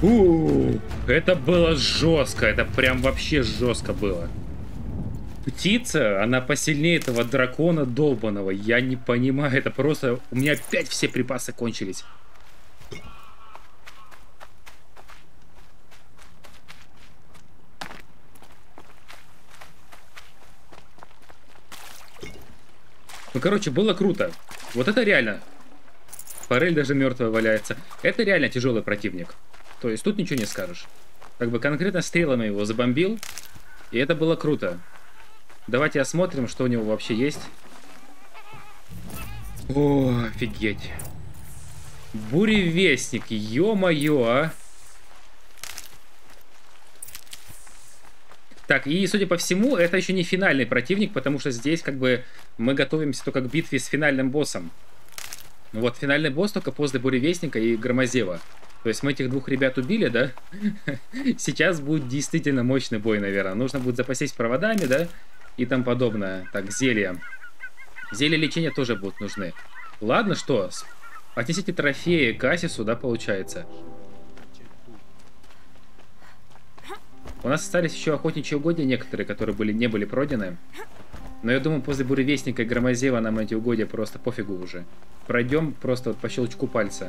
Это было жестко, это прям вообще жестко было. Птица, она посильнее этого дракона долбаного. Я не понимаю, это просто... У меня опять все припасы кончились. Ну, короче, было круто. Вот это реально. Форель даже мертвая валяется. Это реально тяжелый противник. То есть тут ничего не скажешь. Как бы конкретно стрелами его забомбил. И это было круто. Давайте осмотрим, что у него вообще есть. О, офигеть. Буревестник, ё-моё, а. Так, и судя по всему, это еще не финальный противник, потому что здесь как бы мы готовимся только к битве с финальным боссом. Вот, финальный босс только после Буревестника и Громозева. То есть мы этих двух ребят убили, да? Сейчас будет действительно мощный бой, наверное. Нужно будет запастись проводами, да? И тому подобное. Так, зелья. Зелья лечения тоже будут нужны. Ладно, что? Отнесите трофеи к Асису, да, получается. У нас остались еще охотничьи угодья некоторые, которые не были пройдены. Но я думаю, после Буревестника и Громозева нам эти угодья просто пофигу уже. Пройдем просто вот по щелчку пальца.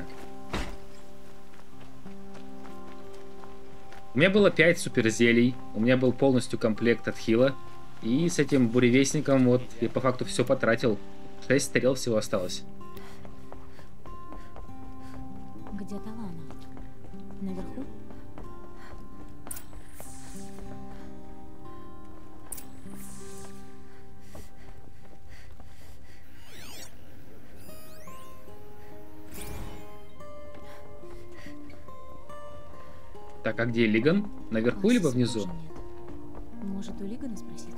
У меня было 5 суперзелий. У меня был полностью комплект от хила. И с этим Буревестником вот я по факту все потратил. 6 стрел всего осталось. Где Талана? Наверху? Так, а где Лиган? Наверху либо внизу? Может, у Лигана спросить?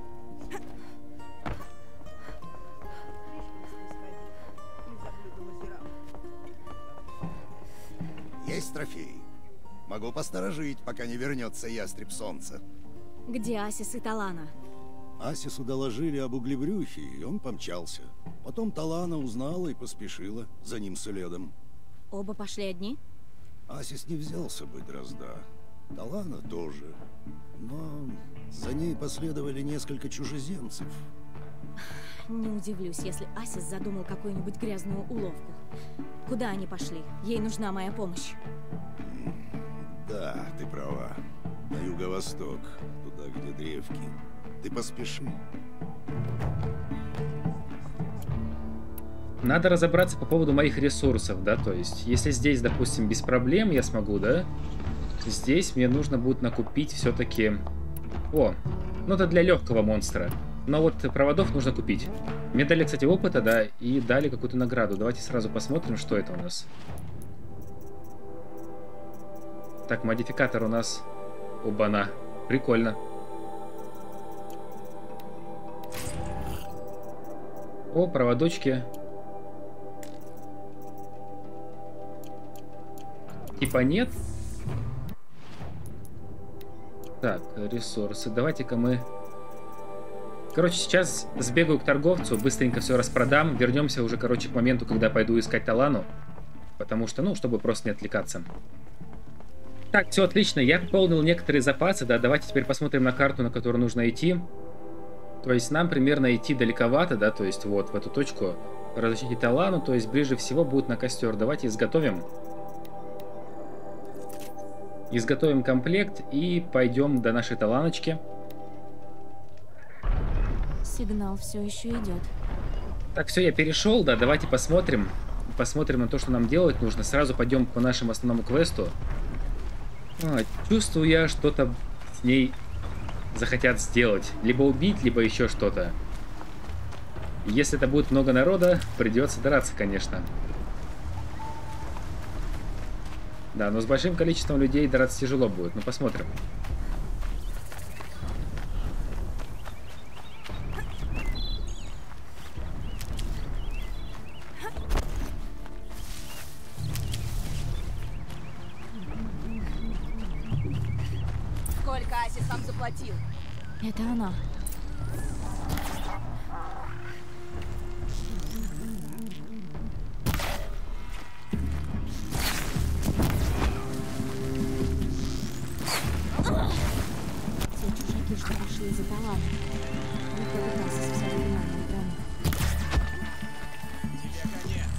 Есть трофей. Могу посторожить, пока не вернется ястреб солнца. Где Асис и Талана? Асису доложили об углебрюхе, и он помчался. Потом Талана узнала и поспешила за ним следом. Оба пошли одни? Асис не взялся бы дрозда. Талана тоже. Но за ней последовали несколько чужеземцев. Не удивлюсь, если Асис задумал какую-нибудь грязную уловку. Куда они пошли? Ей нужна моя помощь. Да, ты права. На юго-восток, туда, где древки. Ты поспеши. Надо разобраться по поводу моих ресурсов, да, то есть, если здесь, допустим, без проблем я смогу, да, здесь мне нужно будет накупить все-таки... О, ну это для легкого монстра. Но вот проводов нужно купить. Мне дали, кстати, опыта, да, и дали какую-то награду. Давайте сразу посмотрим, что это у нас. Так, модификатор у нас... Оба-на. Прикольно. О, проводочки. Типа нет. Так, ресурсы. Давайте-ка мы... Короче, сейчас сбегаю к торговцу, быстренько все распродам. Вернемся уже, короче, к моменту, когда пойду искать Талану. Потому что, ну, чтобы просто не отвлекаться. Так, все отлично. Я пополнил некоторые запасы, да. Давайте теперь посмотрим на карту, на которую нужно идти. То есть нам примерно идти далековато, да. То есть вот в эту точку разыщите Талану. То есть ближе всего будет на костер. Давайте изготовим. Изготовим комплект и пойдем до нашей Таланочки. Сигнал все еще идет. Так, все, я перешел, да, давайте посмотрим. Посмотрим на то, что нам делать нужно. Сразу пойдем по нашему основному квесту. Чувствую я, что-то с ней захотят сделать. Либо убить, либо еще что-то. Если это будет много народа, придется драться, конечно. Да, но с большим количеством людей драться тяжело будет. Ну, посмотрим. Сколько Асис вам заплатил? Это она. пришли за талантом. Выходит, нас из всего внимания экрана. Тебе конец.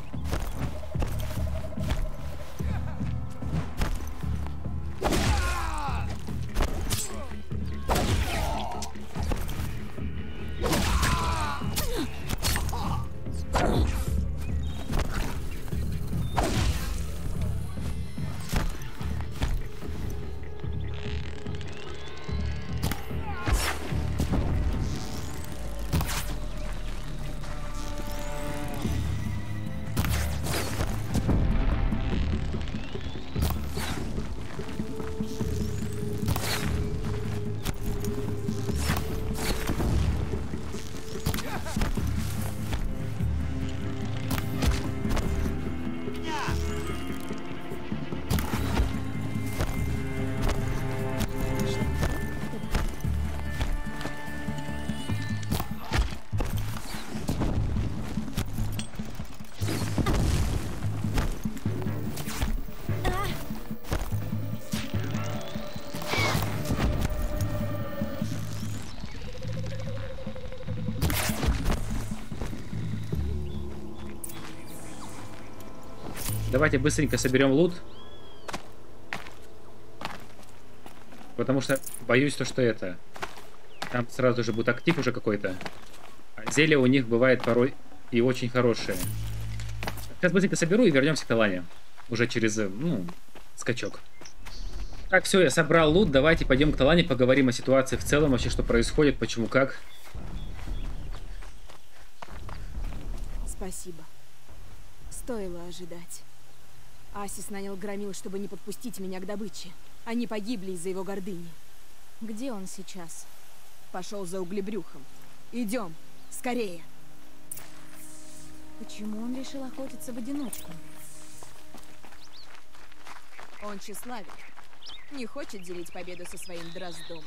Давайте быстренько соберем лут. Потому что боюсь то, что это... Там сразу же будет актив уже какой-то. А зелья у них бывает порой и очень хорошие. Сейчас быстренько соберу и вернемся к Талане. Уже через, ну, скачок. Так, все, я собрал лут. Давайте пойдем к Талане, поговорим о ситуации в целом, вообще, что происходит, почему, как. Спасибо. Стоило ожидать. Асис нанял громил, чтобы не подпустить меня к добыче. Они погибли из-за его гордыни. Где он сейчас? Пошел за углебрюхом. Идем, скорее. Почему он решил охотиться в одиночку? Он тщеславен. Не хочет делить победу со своим дроздом.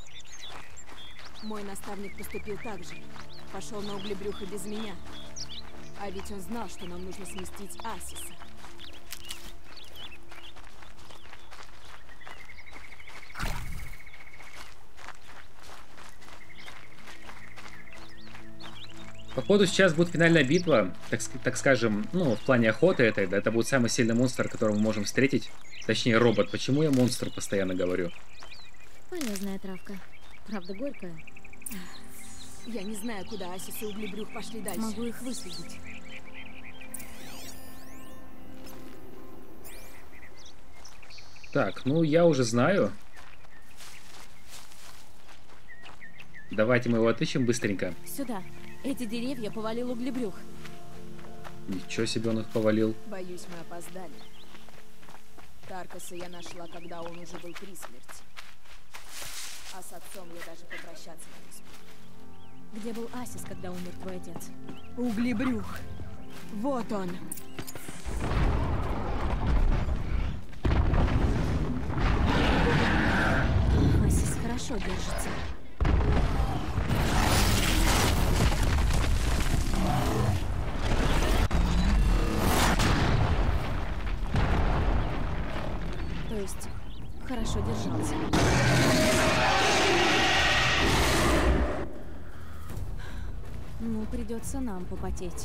Мой наставник поступил так же. Пошел на углебрюха без меня. А ведь он знал, что нам нужно сместить Асиса. Походу сейчас будет финальная битва, так скажем, ну, в плане охоты этой, да, это будет самый сильный монстр, которого мы можем встретить. Точнее, робот. Почему я монстр постоянно говорю? Полезная травка. Правда, горькая. Я не знаю, куда Асис и углебрюх пошли дальше. Могу их выследить. Так, ну я уже знаю. Давайте мы его отыщем быстренько. Сюда. Эти деревья повалил углебрюх. Ничего себе, он их повалил. Боюсь, мы опоздали. Таркаса я нашла, когда он уже был при смерти. А с отцом я даже попрощаться не успела. Где был Асис, когда умер твой отец? Углебрюх. Вот он. Асис хорошо держится. То есть, хорошо держался. Ну, придется нам попотеть.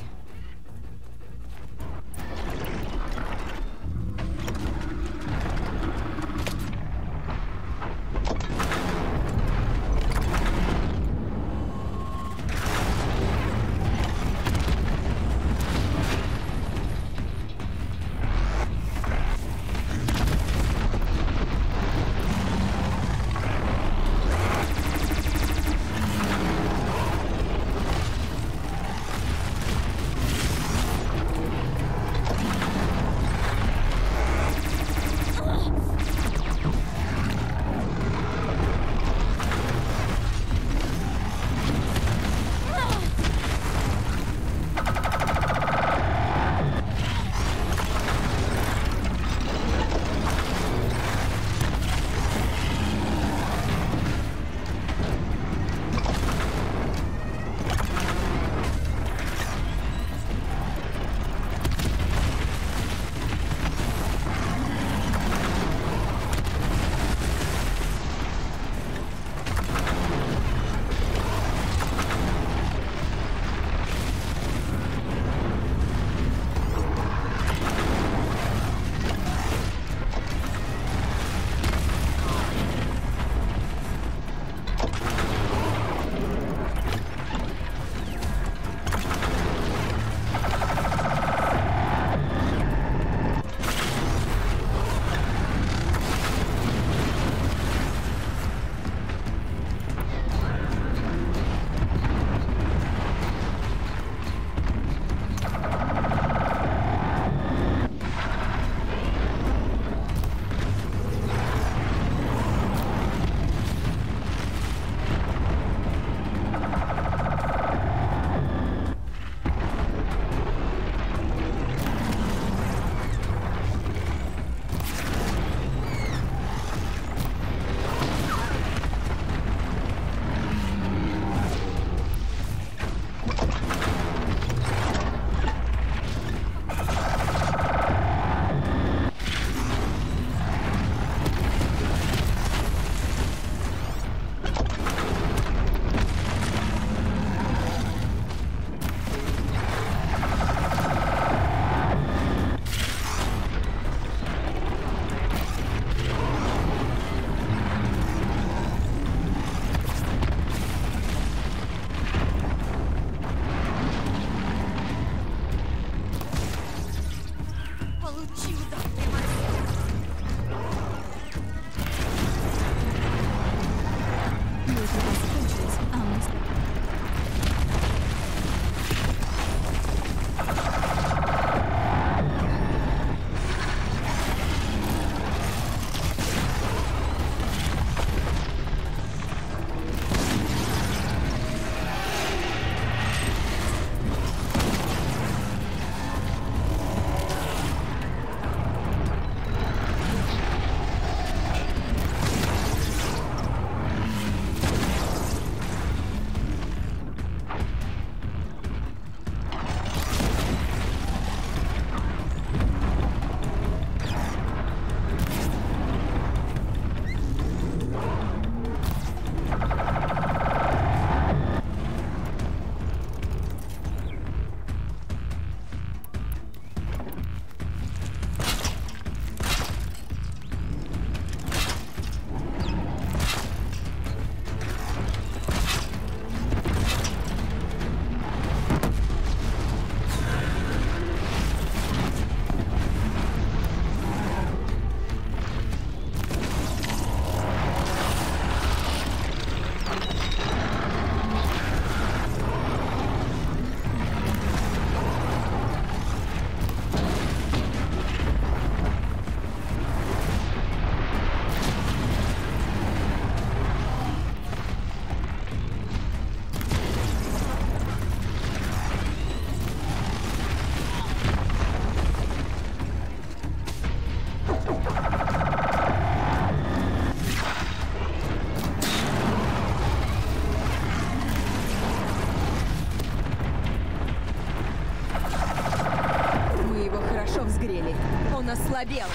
взгрели. Он ослабел.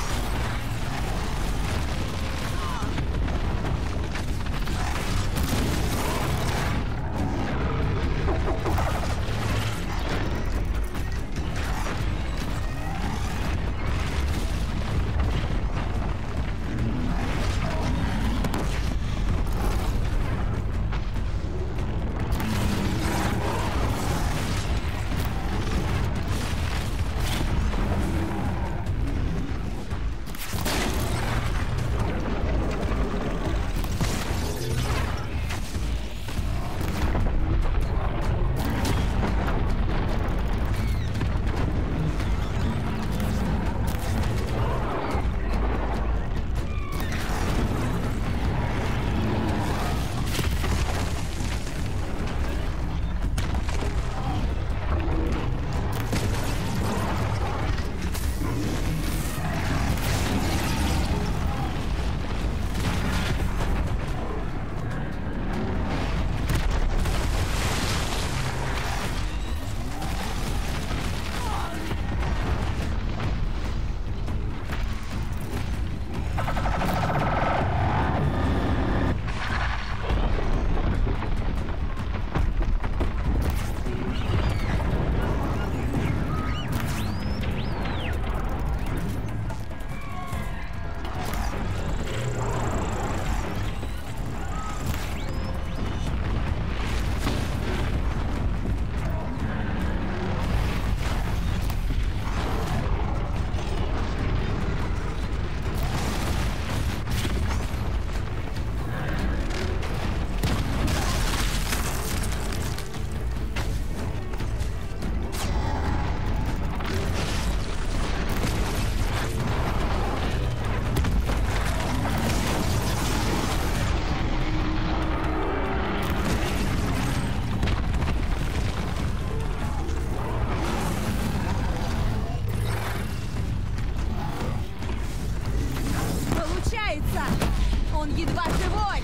Он едва живой!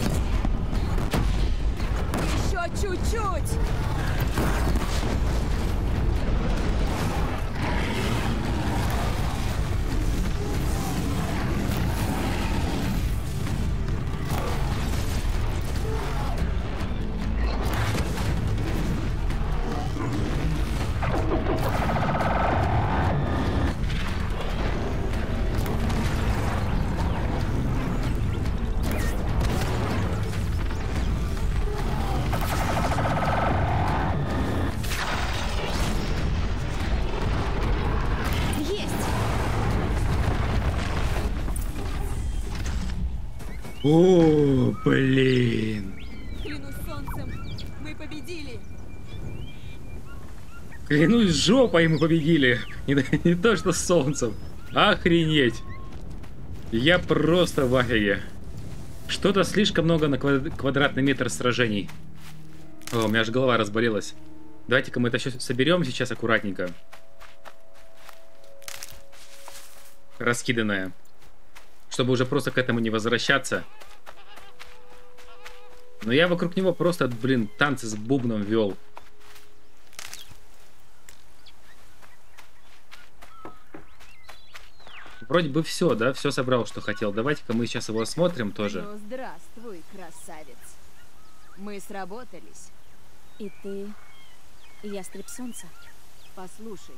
Еще чуть-чуть! О, блин. Клянусь солнцем, мы победили. Клянусь жопой, мы победили. Не то, что с солнцем. Охренеть. Я просто в афиге. Что-то слишком много на квадратный метр сражений. О, у меня аж голова разболелась. Давайте-ка мы это еще соберем сейчас аккуратненько. Раскиданное. Чтобы уже просто к этому не возвращаться. Но я вокруг него просто, блин, танцы с бубном вел. Вроде бы все, да? Все собрал, что хотел. Давайте-ка мы сейчас его осмотрим тоже. Ну, здравствуй, красавец. Мы сработались. И ты... ястреб солнца? Послушай.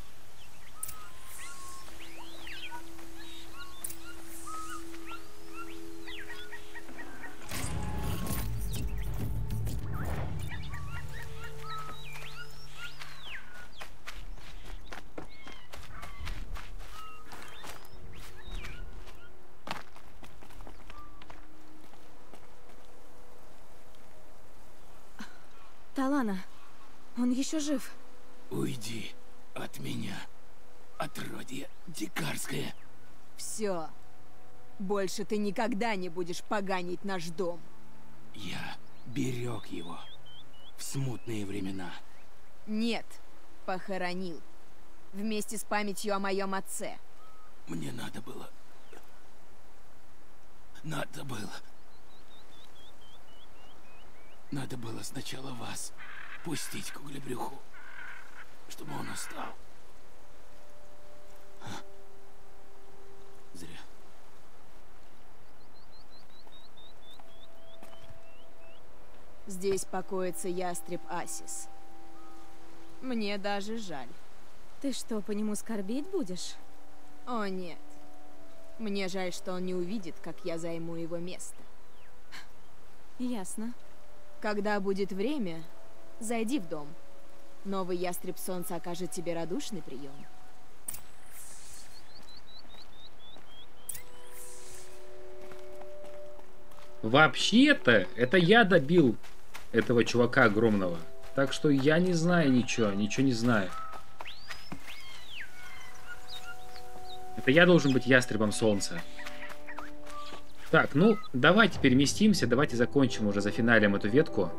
Талана, он еще жив. Уйди от меня, отродье дикарское. Все. Больше ты никогда не будешь поганить наш дом. Я берег его в смутные времена. Нет, похоронил. Вместе с памятью о моем отце. Мне надо было... Надо было сначала вас пустить к углебрюху, чтобы он устал. Здесь покоится ястреб Асис. Мне даже жаль. Ты что, по нему скорбить будешь? О, нет. Мне жаль, что он не увидит, как я займу его место. Ясно. Когда будет время, зайди в дом. Новый ястреб солнца окажет тебе радушный прием. Вообще-то, это я добил этого чувака огромного. Так что я не знаю ничего не знаю. Это я должен быть ястребом солнца. Так, ну, давайте переместимся, давайте закончим уже, зафиналим эту ветку.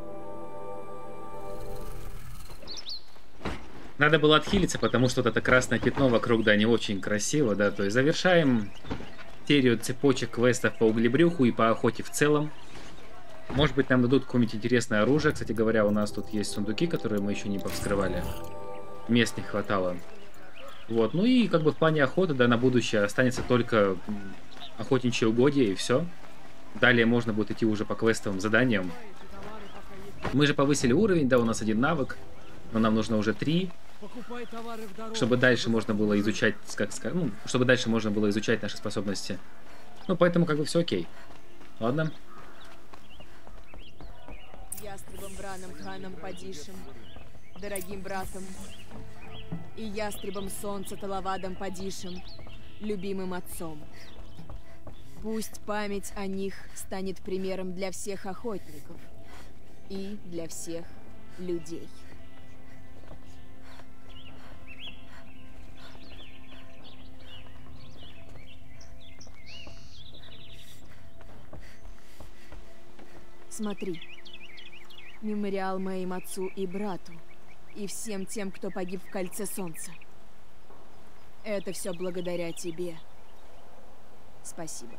Надо было отхилиться, потому что вот это красное пятно вокруг, да, не очень красиво, да. То есть завершаем серию цепочек квестов по углебрюху и по охоте в целом. Может быть, нам дадут какое-нибудь интересное оружие. Кстати говоря, у нас тут есть сундуки, которые мы еще не повскрывали. Мест не хватало. Вот, ну и как бы в плане охоты, да, на будущее останется только охотничьи угодья и все. Далее можно будет идти уже по квестовым заданиям. Мы же повысили уровень, да, у нас 1 навык, но нам нужно уже 3, чтобы дальше можно было изучать, как сказать, ну, чтобы дальше можно было изучать наши способности. Ну, поэтому как бы все окей. Ладно. Ястребом Браном Ханом Падишем, дорогим братом, и ястребом солнца Талавадом Падишем, любимым отцом. Пусть память о них станет примером для всех охотников и для всех людей. Смотри. Мемориал моим отцу и брату, и всем тем, кто погиб в Кольце Солнца. Это все благодаря тебе. Спасибо.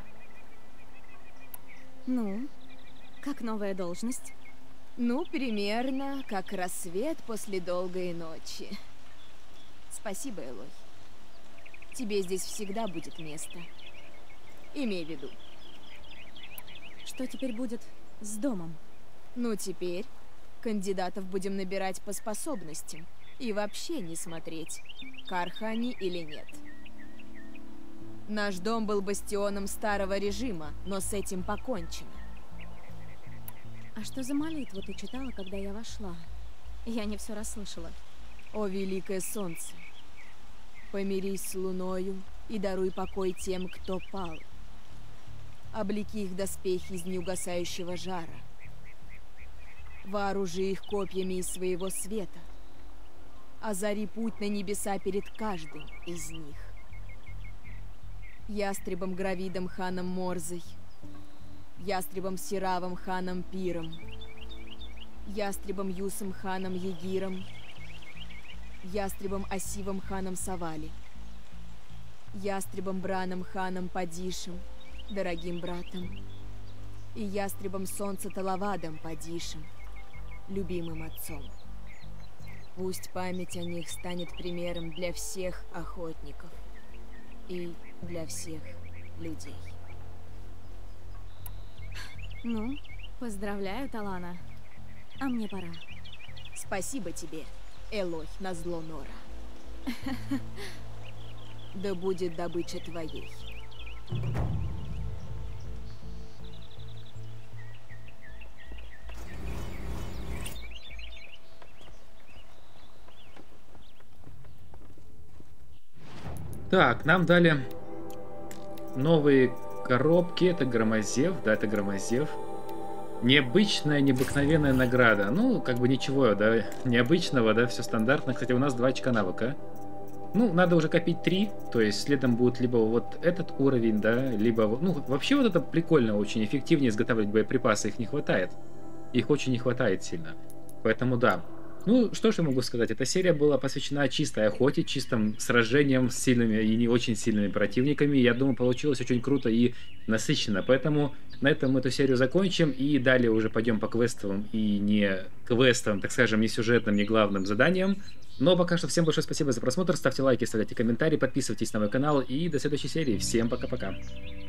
Ну, как новая должность? Ну, примерно как рассвет после долгой ночи. Спасибо, Элой. Тебе здесь всегда будет место. Имей в виду. Что теперь будет с домом? Ну, теперь кандидатов будем набирать по способностям и вообще не смотреть, карха они или нет. Наш дом был бастионом старого режима, но с этим покончено. А что за молитву ты читала, когда я вошла? Я не все расслышала. О, великое солнце, помирись с луною и даруй покой тем, кто пал. Облеки их доспехи из неугасающего жара. Вооружи их копьями из своего света. Озари путь на небеса перед каждым из них. Ястребом Гравидом ханом Морзой, ястребом Сиравом ханом Пиром, ястребом Юсом ханом Егиром, ястребом Асивом ханом Савали, ястребом Браном ханом Падишем, дорогим братом, и ястребом солнца Талавадом Падишем, любимым отцом. Пусть память о них станет примером для всех охотников и для всех людей. Ну, поздравляю, Талана. А мне пора. Спасибо тебе, Элой, назло Нора. Да будет добыча твоей. Так, нам дали новые коробки. Это Громозев, да, это Громозев. Необычная, необыкновенная награда. Ну, как бы ничего, да, необычного, да, все стандартно. Кстати, у нас 2 очка навыка. Ну, надо уже копить 3, то есть следом будет либо вот этот уровень, да, либо... Ну, вообще вот это прикольно, очень эффективнее изготавливать боеприпасы, их не хватает. Их очень не хватает сильно. Поэтому да. Ну, что же я могу сказать, эта серия была посвящена чистой охоте, чистым сражениям с сильными и не очень сильными противниками. Я думаю, получилось очень круто и насыщенно. Поэтому на этом мы эту серию закончим и далее уже пойдем по квестовым и не квестовым, так скажем, не сюжетным, не главным заданиям. Но пока что всем большое спасибо за просмотр, ставьте лайки, ставьте комментарии, подписывайтесь на мой канал и до следующей серии. Всем пока-пока.